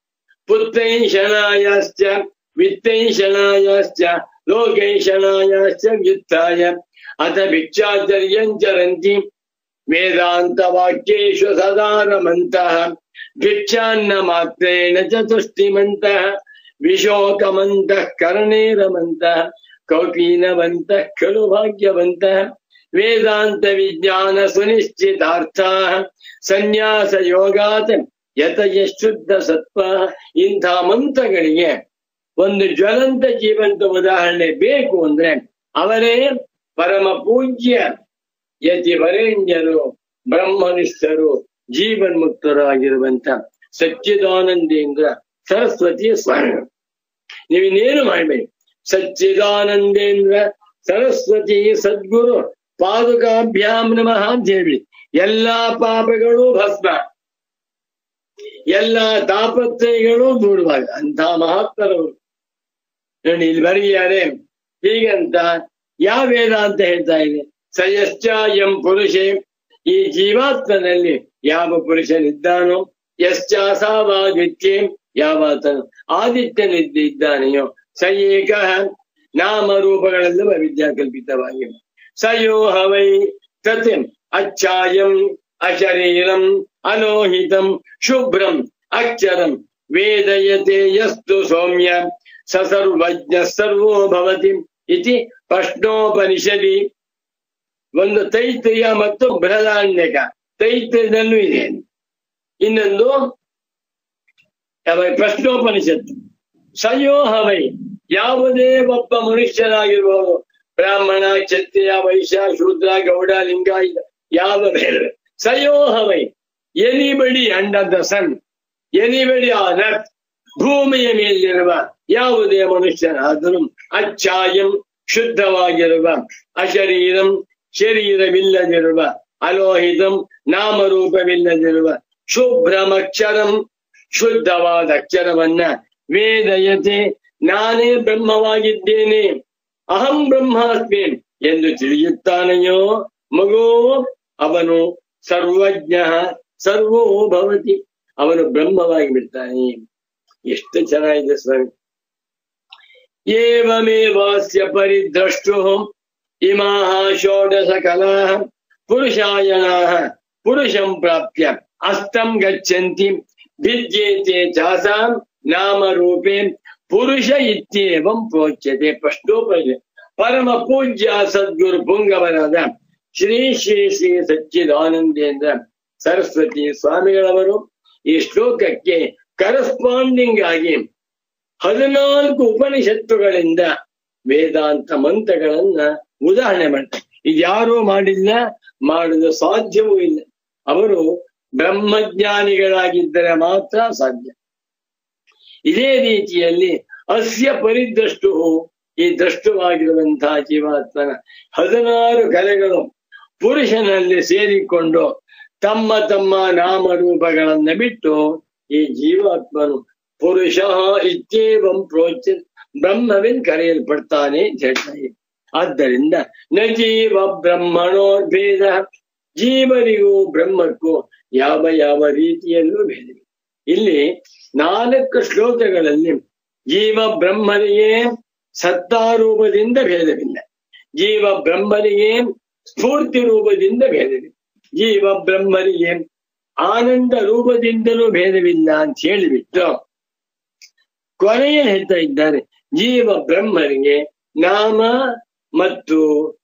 ಪುತ್ರೈಷಣಾಯಾಶ್ಚ ವಿತ್ತೈಷಣಾಯಾಶ್ಚ ಲೋಕೈಷಣಾಯಾಶ್ಚ ವ್ಯುತ್ಥಾಯ ಅಥ ಭಿಕ್ಷಾಚರ್ಯಂಚರಂತಿ ವೇದಾಂತ ವಾಕ್ಯೇಷು ಸದಾ ರಮಂತಃ ಭಿಕ್ಷಾನ್ನ ಮಾತ್ರೇಣ ಚತುಷ್ಟಿಮಂತಃ ವಿಶೋಕಮಂತಃ ಕರ್ಣೇ ರಮಂತಃ ಕೌಪೀನವಂತಃ ಖಲು ಭಾಗ್ಯವಂತಃ ವೇದಾಂತ ವಿಜ್ಞಾನ ಸುನಿಶ್ಚಿತಾರ್ಥಾಃ ಸನ್ಯಾಸ ಯೋಗಾತ್ ಯತಯಶುದ್ಧ ಸತ್ವ. ಇಂಥ ಮಂತ್ರಗಳಿಗೆ ಒಂದು ಜ್ವಲಂತ ಜೀವಂತ ಉದಾಹರಣೆ ಬೇಕು ಅಂದ್ರೆ ಅವರೇ ಪರಮ ಪೂಜ್ಯ ಯತಿ ವರೇಣ್ಯರು, ಬ್ರಹ್ಮನಿಷ್ಠರು, ಜೀವನ್ಮುಕ್ತರಾಗಿರುವಂತ ಸಚ್ಚಿದಾನಂದೇಂದ್ರ ಸರಸ್ವತಿ ಸ್ವಾಮಿಗಳು. ನೀವಿನ್ನೇನು ಮಾಡಬೇಡಿ. ಸಚ್ಚಿದಾನಂದೇಂದ್ರ ಸರಸ್ವತಿ ಸದ್ಗುರು ಪಾದುಕಾಭ್ಯಾಂ ನಮಃ ಅಂತ ಹೇಳಿ ಎಲ್ಲಾ ಪಾಪಗಳು ಭಸ್ಮ, ಎಲ್ಲಾ ತಾಪತ್ರಯಗಳು ದೂರವಾಗ. ಅಂತ ಮಹತ್ತರವರು ನೋಡಿ ಇಲ್ಲಿ ಬರೆದಿದ್ದಾರೆ. ಹೀಗಂತ ಯಾವ ವೇದ ಅಂತ ಹೇಳ್ತಾ ಇದೆ? ಸಯಶ್ಚ ಎಂ ಪುರುಷೇ, ಈ ಜೀವಾತ್ಮನಲ್ಲಿ ಯಾವ ಪುರುಷನಿದ್ದಾನೋ, ಯಶ್ಚಾಸಾವಾದಿತ್ಯೇ, ಯಾವಾತನು ಆದಿತ್ಯನಿದ್ದಾನೆಯೋ, ಸ ಏಕ ನಾಮರೂಪಗಳೆಲ್ಲವ ವಿದ್ಯಾಕಲ್ಪಿತವಾಗಿವೆ. ಸಯೋ ಹವೈ ತತ್ ಅಚ್ಛಾಯಂ ಅಶರೀರಂ ಅಲೋಹಿತಂ ಶುಭ್ರಂ ಅಕ್ಷರಂ ವೇದಯತೆ ಯಸ್ತು ಸೌಮ್ಯ ಸ ಸರ್ವಜ್ಞ ಸರ್ವೋ ಭವತಿ ಇತಿ ಪ್ರಶ್ನೋಪನಿಷದಿ. ಒಂದು ತೈತ್ರಿಯ ಮತ್ತು ಬೃಹದಾರಣ್ಯಕ. ತೈತ್ರಿಯದಲ್ಲೂ ಇದೆ, ಇನ್ನೊಂದು ಪ್ರಶ್ನೋಪನಿಷತ್ತು. ಸಯೋ ಹವೈ, ಯಾವುದೇ ಒಬ್ಬ ಮನುಷ್ಯನಾಗಿರ್ಬೋದು, ಬ್ರಾಹ್ಮಣ, ಕ್ಷತ್ರಿಯ, ವೈಶ್ಯ, ಶೂದ್ರ, ಗೌಡ, ಲಿಂಗಾಯತ, ಯಾವ ಬೇರೆ. ಸಯೋ ಹವೈ, anybody under the sun, anybody on earth, ಭೂಮಿಯ ಮೇಲಿರುವ ಯಾವುದೇ ಮನುಷ್ಯನಾದರೂ ಅಚ್ಚಾಯಂ ಶುದ್ಧವಾಗಿರುವ, ಅಶರೀರಂ ಶರೀರವಿಲ್ಲದಿರುವ, ಅಲೋಹಿತಂ ನಾಮರೂಪವಿಲ್ಲದಿರುವ, ಶುಭ್ರಮಕ್ಷರಂ ಶುದ್ಧವಾದ ಅಕ್ಷರವನ್ನ ವೇದಯತೆ ನಾನೇ ಬ್ರಹ್ಮವಾಗಿದ್ದೇನೆ, ಅಹಂ ಬ್ರಹ್ಮಾಸ್ಮಿ ಎಂದು ತಿಳಿಯುತ್ತಾನೆಯೋ ಮಗೋ ಅವನು ಸರ್ವಜ್ಞ ಸರ್ವೋ ಭವತಿ, ಅವನು ಬ್ರಹ್ಮವಾಗಿ ಬಿಡ್ತಾನೆ. ಎಷ್ಟು ಚೆನ್ನಾಗಿದೆ ಸ್ವಾಮಿ. ಏವಮೇವಾಸ್ಯ ಪರಿದ್ರಷ್ಟು ಇಮಾಃ ಷೋಡಶ ಕಲಾಃ ಪುರುಷಾಯನಾಃ ಪುರುಷಂ ಪ್ರಾಪ್ಯ ಅಸ್ತಂ ಗಚ್ಚಂತಿ ಭಿದ್ಯೇತೆ ಚಾಸಾಂ ನಾಮರೂಪೇ ಪುರುಷ ಇತ್ಯೇವಂ ಪ್ರೋಚ್ಯತೆ. ಪ್ರಶ್ನೋಪರಿ ಪರಮ ಪೂಜ್ಯ ಸದ್ಗುರು ಪುಂಗವರಾದ ಶ್ರೀ ಶ್ರೀ ಶ್ರೀ ಸಚ್ಚಿದಾನಂದೇಂದ್ರ ಸರಸ್ವತಿ ಸ್ವಾಮಿಗಳವರು ಈ ಶ್ಲೋಕಕ್ಕೆ ಕರೆಸ್ಪಾಂಡಿಂಗ್ ಆಗಿ 14 ಉಪನಿಷತ್ತುಗಳಿಂದ ವೇದಾಂತ ಮಂತ್ರಗಳನ್ನ ಉದಾಹರಣೆ ಮಾಡ್ತಾರೆ. ಇದ್ಯಾರೂ ಮಾಡಿಲ್ಲ, ಮಾಡಲು ಸಾಧ್ಯವೂ ಇಲ್ಲ. ಅವರು ಬ್ರಹ್ಮಜ್ಞಾನಿಗಳಾಗಿದ್ದರೆ ಮಾತ್ರ ಸಾಧ್ಯ. ಇದೇ ರೀತಿಯಲ್ಲಿ ಅಸ್ಯ ಪರಿದ್ರಷ್ಟು, ಈ ದ್ರಷ್ಟುವಾಗಿರುವಂತಹ ಜೀವಾತ್ಮನ 16 ಕಲೆಗಳು ಪುರುಷನಲ್ಲಿ ಸೇರಿಕೊಂಡು ತಮ್ಮ ತಮ್ಮ ನಾಮರೂಪಗಳನ್ನ ಬಿಟ್ಟು ಈ ಜೀವಾತ್ಮನು ಪುರುಷ ಇತ್ಯೇವಂ ಪ್ರೋಚ್ಯ ಬ್ರಹ್ಮವೆಂದು ಕರೆಯಲ್ಪಡ್ತಾನೆ ಅಂತ ಹೇಳ್ತಾರೆ. ಆದ್ದರಿಂದ ನ ಜೀವ ಬ್ರಹ್ಮಣೋರ್ಭೇದ, ಜೀವನಿಗೂ ಬ್ರಹ್ಮಕ್ಕೂ ಯಾವ ಯಾವ ರೀತಿಯಲ್ಲೂ ಭೇದವಿಲ್ಲ. ಇಲ್ಲಿ 4 ಶ್ಲೋಕಗಳಲ್ಲಿ ಜೀವ ಬ್ರಹ್ಮನಿಗೆ ಸತ್ತಾರೂಪದಿಂದ ಭೇದವಿಲ್ಲ, ಜೀವ ಬ್ರಹ್ಮನಿಗೆ ಸ್ಫೂರ್ತಿ ರೂಪದಿಂದ ಭೇದವಿಲ್ಲ, ಜೀವ ಬ್ರಹ್ಮನಿಗೆ ಆನಂದ ರೂಪದಿಂದಲೂ ಭೇದವಿಲ್ಲ ಅಂತ ಹೇಳಿಬಿಟ್ಟು ಕೊನೆಯ ಹೇಳ್ತಾ ಇದ್ದಾರೆ, ಜೀವ ಬ್ರಹ್ಮನಿಗೆ ನಾಮ ಮತ್ತು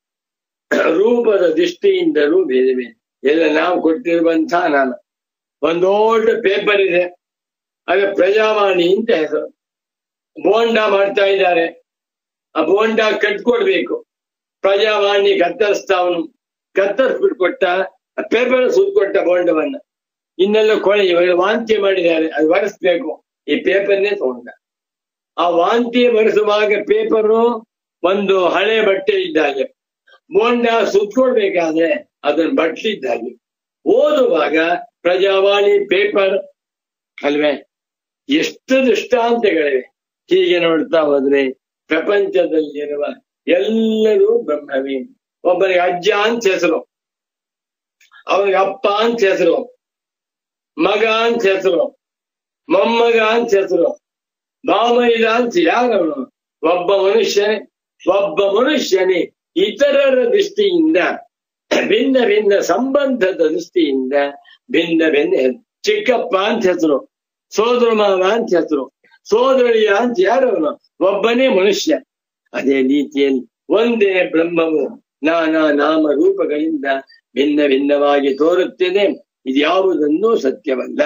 ರೂಪದ ದೃಷ್ಟಿಯಿಂದಲೂ ಭೇದವಿಲ್ಲ. ಎಲ್ಲ ನಾವು ಕೊಟ್ಟಿರುವಂತಹ ನಾಮ. ಒಂದು ದೊಡ್ಡ ಪೇಪರ್ ಇದೆ, ಅದು ಪ್ರಜಾವಾಣಿ ಅಂತ ಹೆಸರು. ಬೋಂಡ ಮಾಡ್ತಾ ಇದ್ದಾರೆ, ಆ ಬೋಂಡ ಕಟ್ಕೊಡ್ಬೇಕು. ಪ್ರಜಾವಾಣಿ ಕತ್ತರಿಸ್ತಾವನು, ಕತ್ತರಿಸ್ಬಿಟ್ಟು ಕೊಟ್ಟ ಪೇಪರ್ ಸುತ್ಕೊಟ್ಟ ಬೋಂಡವನ್ನ. ಇನ್ನೆಲ್ಲ ಕೊಳೆ ವಾಂತಿ ಮಾಡಿದ್ದಾರೆ, ಅದು ಒರೆಸ್ಬೇಕು. ಈ ಪೇಪರ್ನೇ ತಗೊಂಡ. ಆ ವಾಂತಿ ಒರೆಸುವಾಗ ಪೇಪರು ಒಂದು ಹಳೆ ಬಟ್ಟೆ ಇದ್ದಾಗೆ, ಬೋಂಡ ಸುತ್ಕೊಡ್ಬೇಕಾದ್ರೆ ಅದನ್ನ ಬಟ್ಲಿದ್ದಾಗೆ. ಓದುವಾಗ ಪ್ರಜಾವಾಣಿ ಪೇಪರ್ ಅಲ್ವೇ. ಎಷ್ಟು ದೃಷ್ಟಾಂತಗಳಿವೆ. ಹೀಗೆ ನೋಡ್ತಾ ಹೋದ್ರೆ ಪ್ರಪಂಚದಲ್ಲಿರುವ ಎಲ್ಲರೂ ಬ್ರಹ್ಮವೇ. ಒಬ್ಬನಿಗೆ ಅಜ್ಜ ಅಂತ ಹೆಸರು, ಅವನಿಗೆ ಅಪ್ಪ ಅಂತ ಹೆಸರು, ಮಗ ಅಂತ ಹೆಸರು, ಮೊಮ್ಮಗ ಅಂತ ಹೆಸರು, ಭಾಮೈದ ಅಂತ ಯಾರವನು? ಒಬ್ಬ ಮನುಷ್ಯನೇ ಇತರರ ದೃಷ್ಟಿಯಿಂದ ಭಿನ್ನ ಭಿನ್ನ ಸಂಬಂಧದ ದೃಷ್ಟಿಯಿಂದ ಭಿನ್ನ ಭಿನ್ನ. ಚಿಕ್ಕಪ್ಪ ಅಂತ ಹೆಸರು, ಸೋದರ ಮಾವ ಅಂತ ಹೆಸರು, ಸೋದರಿಯ ಅಂತ ಯಾರವನು? ಒಬ್ಬನೇ ಮನುಷ್ಯ. ಅದೇ ರೀತಿಯಲ್ಲಿ ಒಂದೇ ಬ್ರಹ್ಮವು ನಾನಾ ನಾಮ ರೂಪಗಳಿಂದ ಭಿನ್ನ ಭಿನ್ನವಾಗಿ ತೋರುತ್ತಿದೆ. ಇದ್ಯಾವುದನ್ನೂ ಸತ್ಯವಲ್ಲ.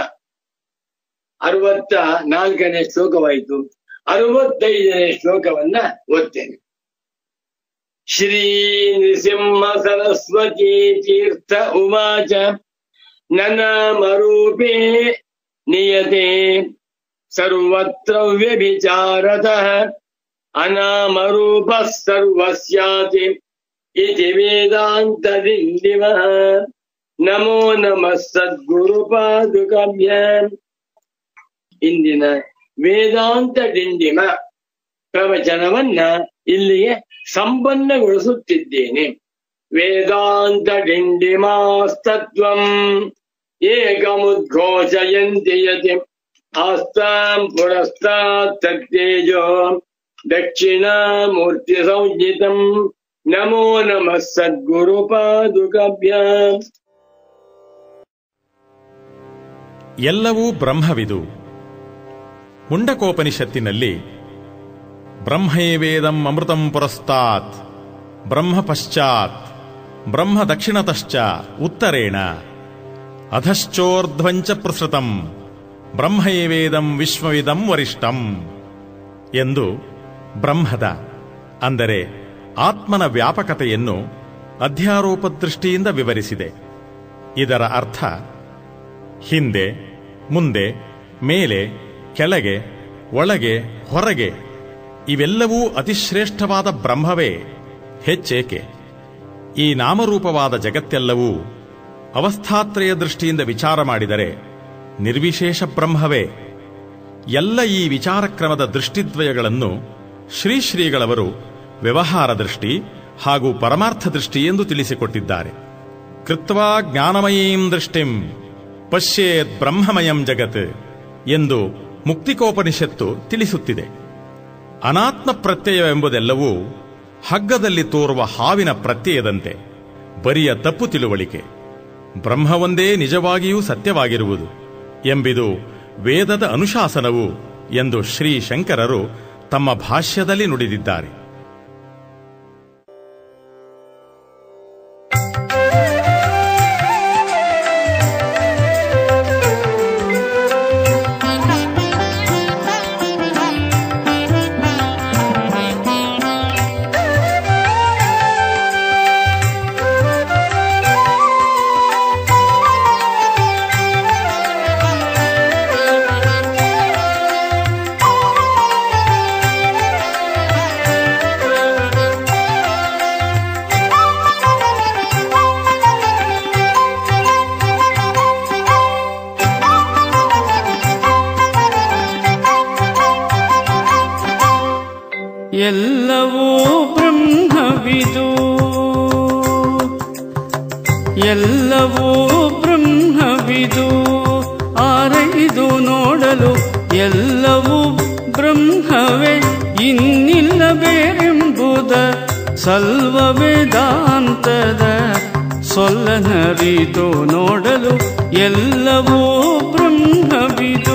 64ನೇ ಶ್ಲೋಕವಾಯಿತು. 65ನೇ ಶ್ಲೋಕವನ್ನ ಓದ್ತೇನೆ. ಶ್ರೀ ನೃಸಿಂಹ ಸರಸ್ವತಿ ತೀರ್ಥ ಉವಾಚ ನನಾಮರೂಪೇ ನಿಯತೆ ಸರ್ವತ್ರ ವ್ಯಭಿಚಾರತಃ ಅನಾಮರೂಪ ಸರ್ವಸ್ಯಾತಿ ಇತಿ ವೇದಾಂತ ದಿಂಡಿಮಃ ನಮೋ ನಮಃ ಸದ್ಗುರುಪಾದುಕಾಭ್ಯಾಂ. ಇಂದಿನ ವೇದಾಂತ ದಿಂಡಿಮ ಪ್ರವಚನವನ್ನ ಇಲ್ಲಿಗೆ ಸಂಪನ್ನಗೊಳಿಸುತ್ತಿದ್ದೇನೆ. ವೇದಾಂತ ದಿಂಡಿಮಾಸ್ತತ್ವಂ ಏಕಮುದ್ಘೋಷಯಂತಿ ಯತಿ ಆಸ್ತಾಂ ಪುರಸ್ತಾತ್ ತತ್ತೇಜೋ ದಕ್ಷಿಣಾಮೂರ್ತಿ ಸಂಜ್ಞಿತಂ ನಮೋ ನಮಃ ಸದ್ಗುರುಪಾದುಕಾಭ್ಯಾಂ. ಎಲ್ಲವೂ ಬ್ರಹ್ಮವಿದು. ಮುಂಡಕೋಪನಿಷತ್ತಿನಲ್ಲಿ ಬ್ರಹ್ಮೈವೇದಂ ಅಮೃತಂ ಪುರಸ್ತಾತ್ ಬ್ರಹ್ಮ ಪಶ್ಚಾತ್ ಬ್ರಹ್ಮ ದಕ್ಷಿಣತಶ್ಚ ಉತ್ತರೇಣ ಅಧಶ್ಚೋರ್ಧ್ವಂಚ ಪ್ರಸೃತಂ ಬ್ರಹ್ಮೈವೇದಂ ವಿಶ್ವವಿದಂ ವರಿಷ್ಠಂ ಎಂದು ಬ್ರಹ್ಮದ ಅಂದರೆ ಆತ್ಮನ ವ್ಯಾಪಕತೆಯನ್ನು ಅಧ್ಯಾರೋಪ ದೃಷ್ಟಿಯಿಂದ ವಿವರಿಸಿದೆ. ಇದರ ಅರ್ಥ ಹಿಂದೆ, ಮುಂದೆ, ಮೇಲೆ, ಕೆಳಗೆ, ಒಳಗೆ, ಹೊರಗೆ ಇವೆಲ್ಲವೂ ಅತಿಶ್ರೇಷ್ಠವಾದ ಬ್ರಹ್ಮವೇ. ಹೆಚ್ಚೇಕೆ? ಈ ನಾಮರೂಪವಾದ ಜಗತ್ತೆಲ್ಲವೂ ಅವಸ್ಥಾತ್ರಯ ದೃಷ್ಟಿಯಿಂದ ವಿಚಾರ ಮಾಡಿದರೆ ನಿರ್ವಿಶೇಷ ಬ್ರಹ್ಮವೇ. ಎಲ್ಲ ಈ ವಿಚಾರಕ್ರಮದ ದೃಷ್ಟಿದ್ವಯಗಳನ್ನು ಶ್ರೀಗಳವರು ವ್ಯವಹಾರ ದೃಷ್ಟಿ ಹಾಗೂ ಪರಮಾರ್ಥ ದೃಷ್ಟಿ ಎಂದು ತಿಳಿಸಿಕೊಟ್ಟಿದ್ದಾರೆ. ಕೃತ್ವಾ ಜ್ಞಾನಮಯೀಂ ದೃಷ್ಟಿಂ ಪಶ್ಯೇತ್ ಬ್ರಹ್ಮಮಯಂ ಜಗತ್ ಎಂದು ಮುಕ್ತಿಕೋಪನಿಷತ್ತು ತಿಳಿಸುತ್ತಿದೆ. ಅನಾತ್ಮ ಪ್ರತ್ಯಯವೆಂಬುದೆಲ್ಲವೂ ಹಗ್ಗದಲ್ಲಿ ತೋರುವ ಹಾವಿನ ಪ್ರತ್ಯಯದಂತೆ ಬರಿಯ ತಪ್ಪು ತಿಳುವಳಿಕೆ. ಬ್ರಹ್ಮವೊಂದೇ ನಿಜವಾಗಿಯೂ ಸತ್ಯವಾಗಿರುವುದು ಎಂಬುದು ವೇದದ ಅನುಶಾಸನವು ಎಂದು ಶ್ರೀ ಶಂಕರರು ತಮ್ಮ ಭಾಷ್ಯದಲ್ಲಿ ನುಡಿದಿದ್ದಾರೆ. ಎಲ್ಲವೂ ಬ್ರಹ್ಮವಿದು, ಎಲ್ಲವೂ ಬ್ರಹ್ಮವಿದು, ಆರೈದು ನೋಡಲು ಎಲ್ಲವೂ ಬ್ರಹ್ಮವೇ, ಇನ್ನಿಲ್ಲ ಬೇರೆಂಬುದ ಸಲ್ವ ವೇದಾಂತದ ಸೊಲ್ಲನರಿದು ನೋಡಲು ಎಲ್ಲವೂ ಬ್ರಹ್ಮವಿದು,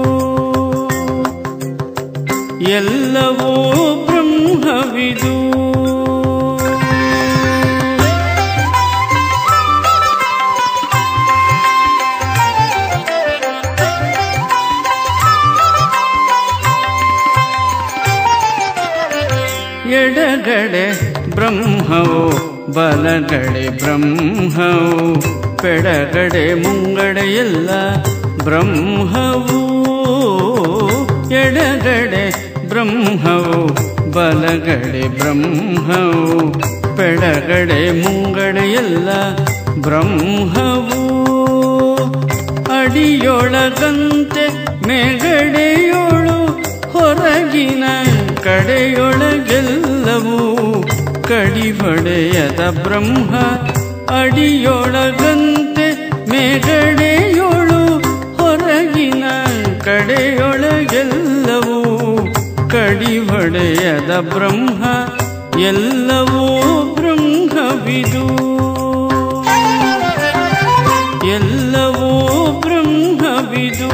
ಎಲ್ಲವೂ ಬ್ರಹ್ಮವಿದು. ಎಡಗಡೆ ಬ್ರಹ್ಮವು ಬಲಗಡೆ ಬ್ರಹ್ಮವು, ಪೆಡಗಡೆ ಮುಂಗಡೆ ಎಲ್ಲ ಬ್ರಹ್ಮವು. ಎಡಗಡೆ ಬ್ರಹ್ಮವು ಬಲಗಡೆ ಬ್ರಹ್ಮವು, ಪೆಡಗಡೆ ಮುಂಗಡೆ ಎಲ್ಲ ಬ್ರಹ್ಮವು. ಅಡಿಯೊಳಗಂತೆ ಮೇಗಡೆಯೋಳು ಹೊರಗಿನ ಕಡೆಯೊಳಗೆಲ್ಲವೂ ಕಡಿಬಡೆಯದ ಬ್ರಹ್ಮ. ಅಡಿಯೊಳಗಂತೆ ಮೇಗಡೆಯೋಳು ಹೊರಗಿನ ಕಡೆಯೊಳಗೆಲ್ಲವೂ ಕಡಿಬಡೆಯದ ಬ್ರಹ್ಮ. ಎಲ್ಲವೂ ಬ್ರಹ್ಮವಿದು, ಎಲ್ಲವೂ ಬ್ರಹ್ಮವಿದು.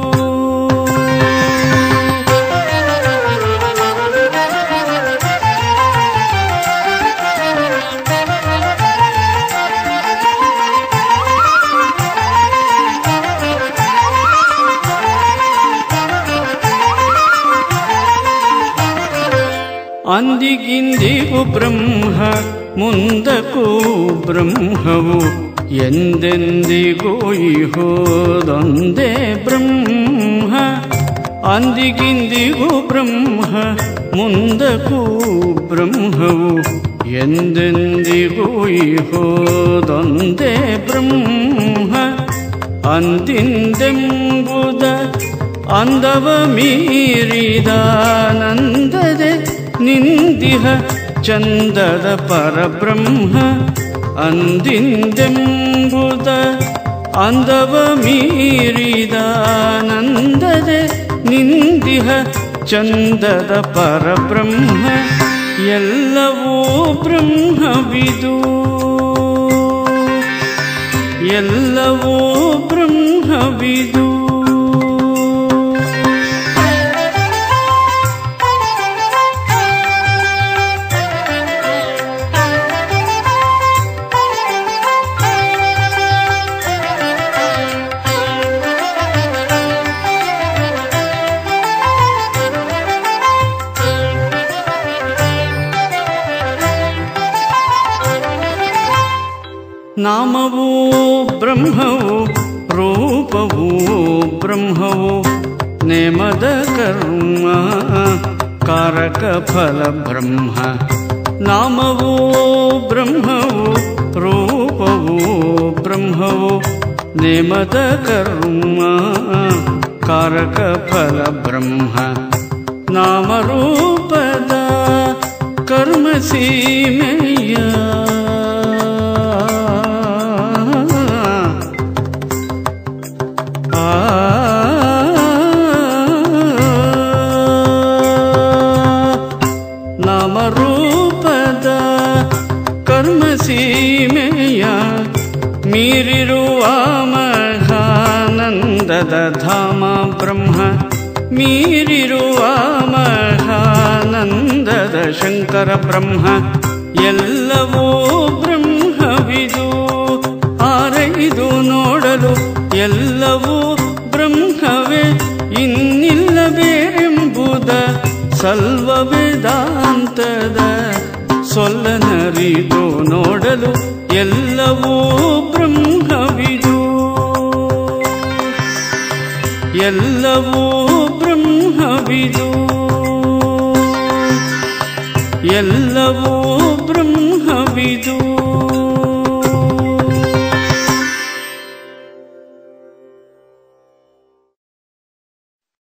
ಅಂದಿಗಿಂದಿಗೂ ಬ್ರಹ್ಮ ಮುಂದಕ್ಕೂ ಬ್ರಹ್ಮವು, ಎಂದೆಂದಿಗೂ ಇಹೋದೊಂದೇ ಬ್ರಹ್ಮ. ಅಂದಿಗಿಂದಿಗೂ ಬ್ರಹ್ಮ ಮುಂದಕ್ಕೂ ಬ್ರಹ್ಮವು, ಎಂದೆಂದಿಗೂ ಇಹೋದೊಂದೇ ಬ್ರಹ್ಮ. ಅಂದಿಂದೆಂಬುದ ಅಂದವ ಮೀರಿದಾನಂದದೆ ನಿಂದಿಹ ಚಂದದ ಪರಬ್ರಹ್ಮ. ಅಂದಿಂದೆಂಬುದ ಅಂದವ ಮೀರಿದಾನಂದದೆ ನಿಂದಿಹ ಚಂದದ ಪರಬ್ರಹ್ಮ. ಎಲ್ಲವೂ ಬ್ರಹ್ಮವಿದು, ಎಲ್ಲವೂ ಬ್ರಹ್ಮವಿದು. ನಾಮವೂ ಬ್ರಹ್ಮವು ರೂಪವೂ ಬ್ರಹ್ಮವು ನೇಮದ ಕರ್ಮ ಕಾರಕ ಫಲ ಬ್ರಹ್ಮ ನಾಮವೂ ಬ್ರಹ್ಮವು ರೂಪವೂ ಬ್ರಹ್ಮವು ನೇಮದ ಕರ್ಮ ಕಾರಕ ಫಲ ಬ್ರಹ್ಮ ನಾಮರೂಪದ ಕರ್ಮ ಸೀಮೆಯ ನಾಮರೂಪದ ಕರ್ಮ ಸೀಮೆಯ ಮೀರಿರುವ ಮಹಾನಂದದ ಧಾಮ ಬ್ರಹ್ಮ ಮೀರಿರುವ ಮಹಾನಂದದ ಶಂಕರ ಬ್ರಹ್ಮ ಎಲ್ಲವೂ ಬ್ರಹ್ಮವಿದು ಆರೈದು ನೋಡಲು ಎಲ್ಲವೂ ಬ್ರಹ್ಮವೇ ಇನ್ನಿಲ್ಲ ಬೇರೆಂಬುದ ಸಲ್ವ ವೇದಾಂತದ ಸೊಲ್ಲನರಿದು ನೋಡಲು ಎಲ್ಲವೂ ಬ್ರಹ್ಮವಿದು ಎಲ್ಲವೂ ಬ್ರಹ್ಮವಿದು ಎಲ್ಲವೂ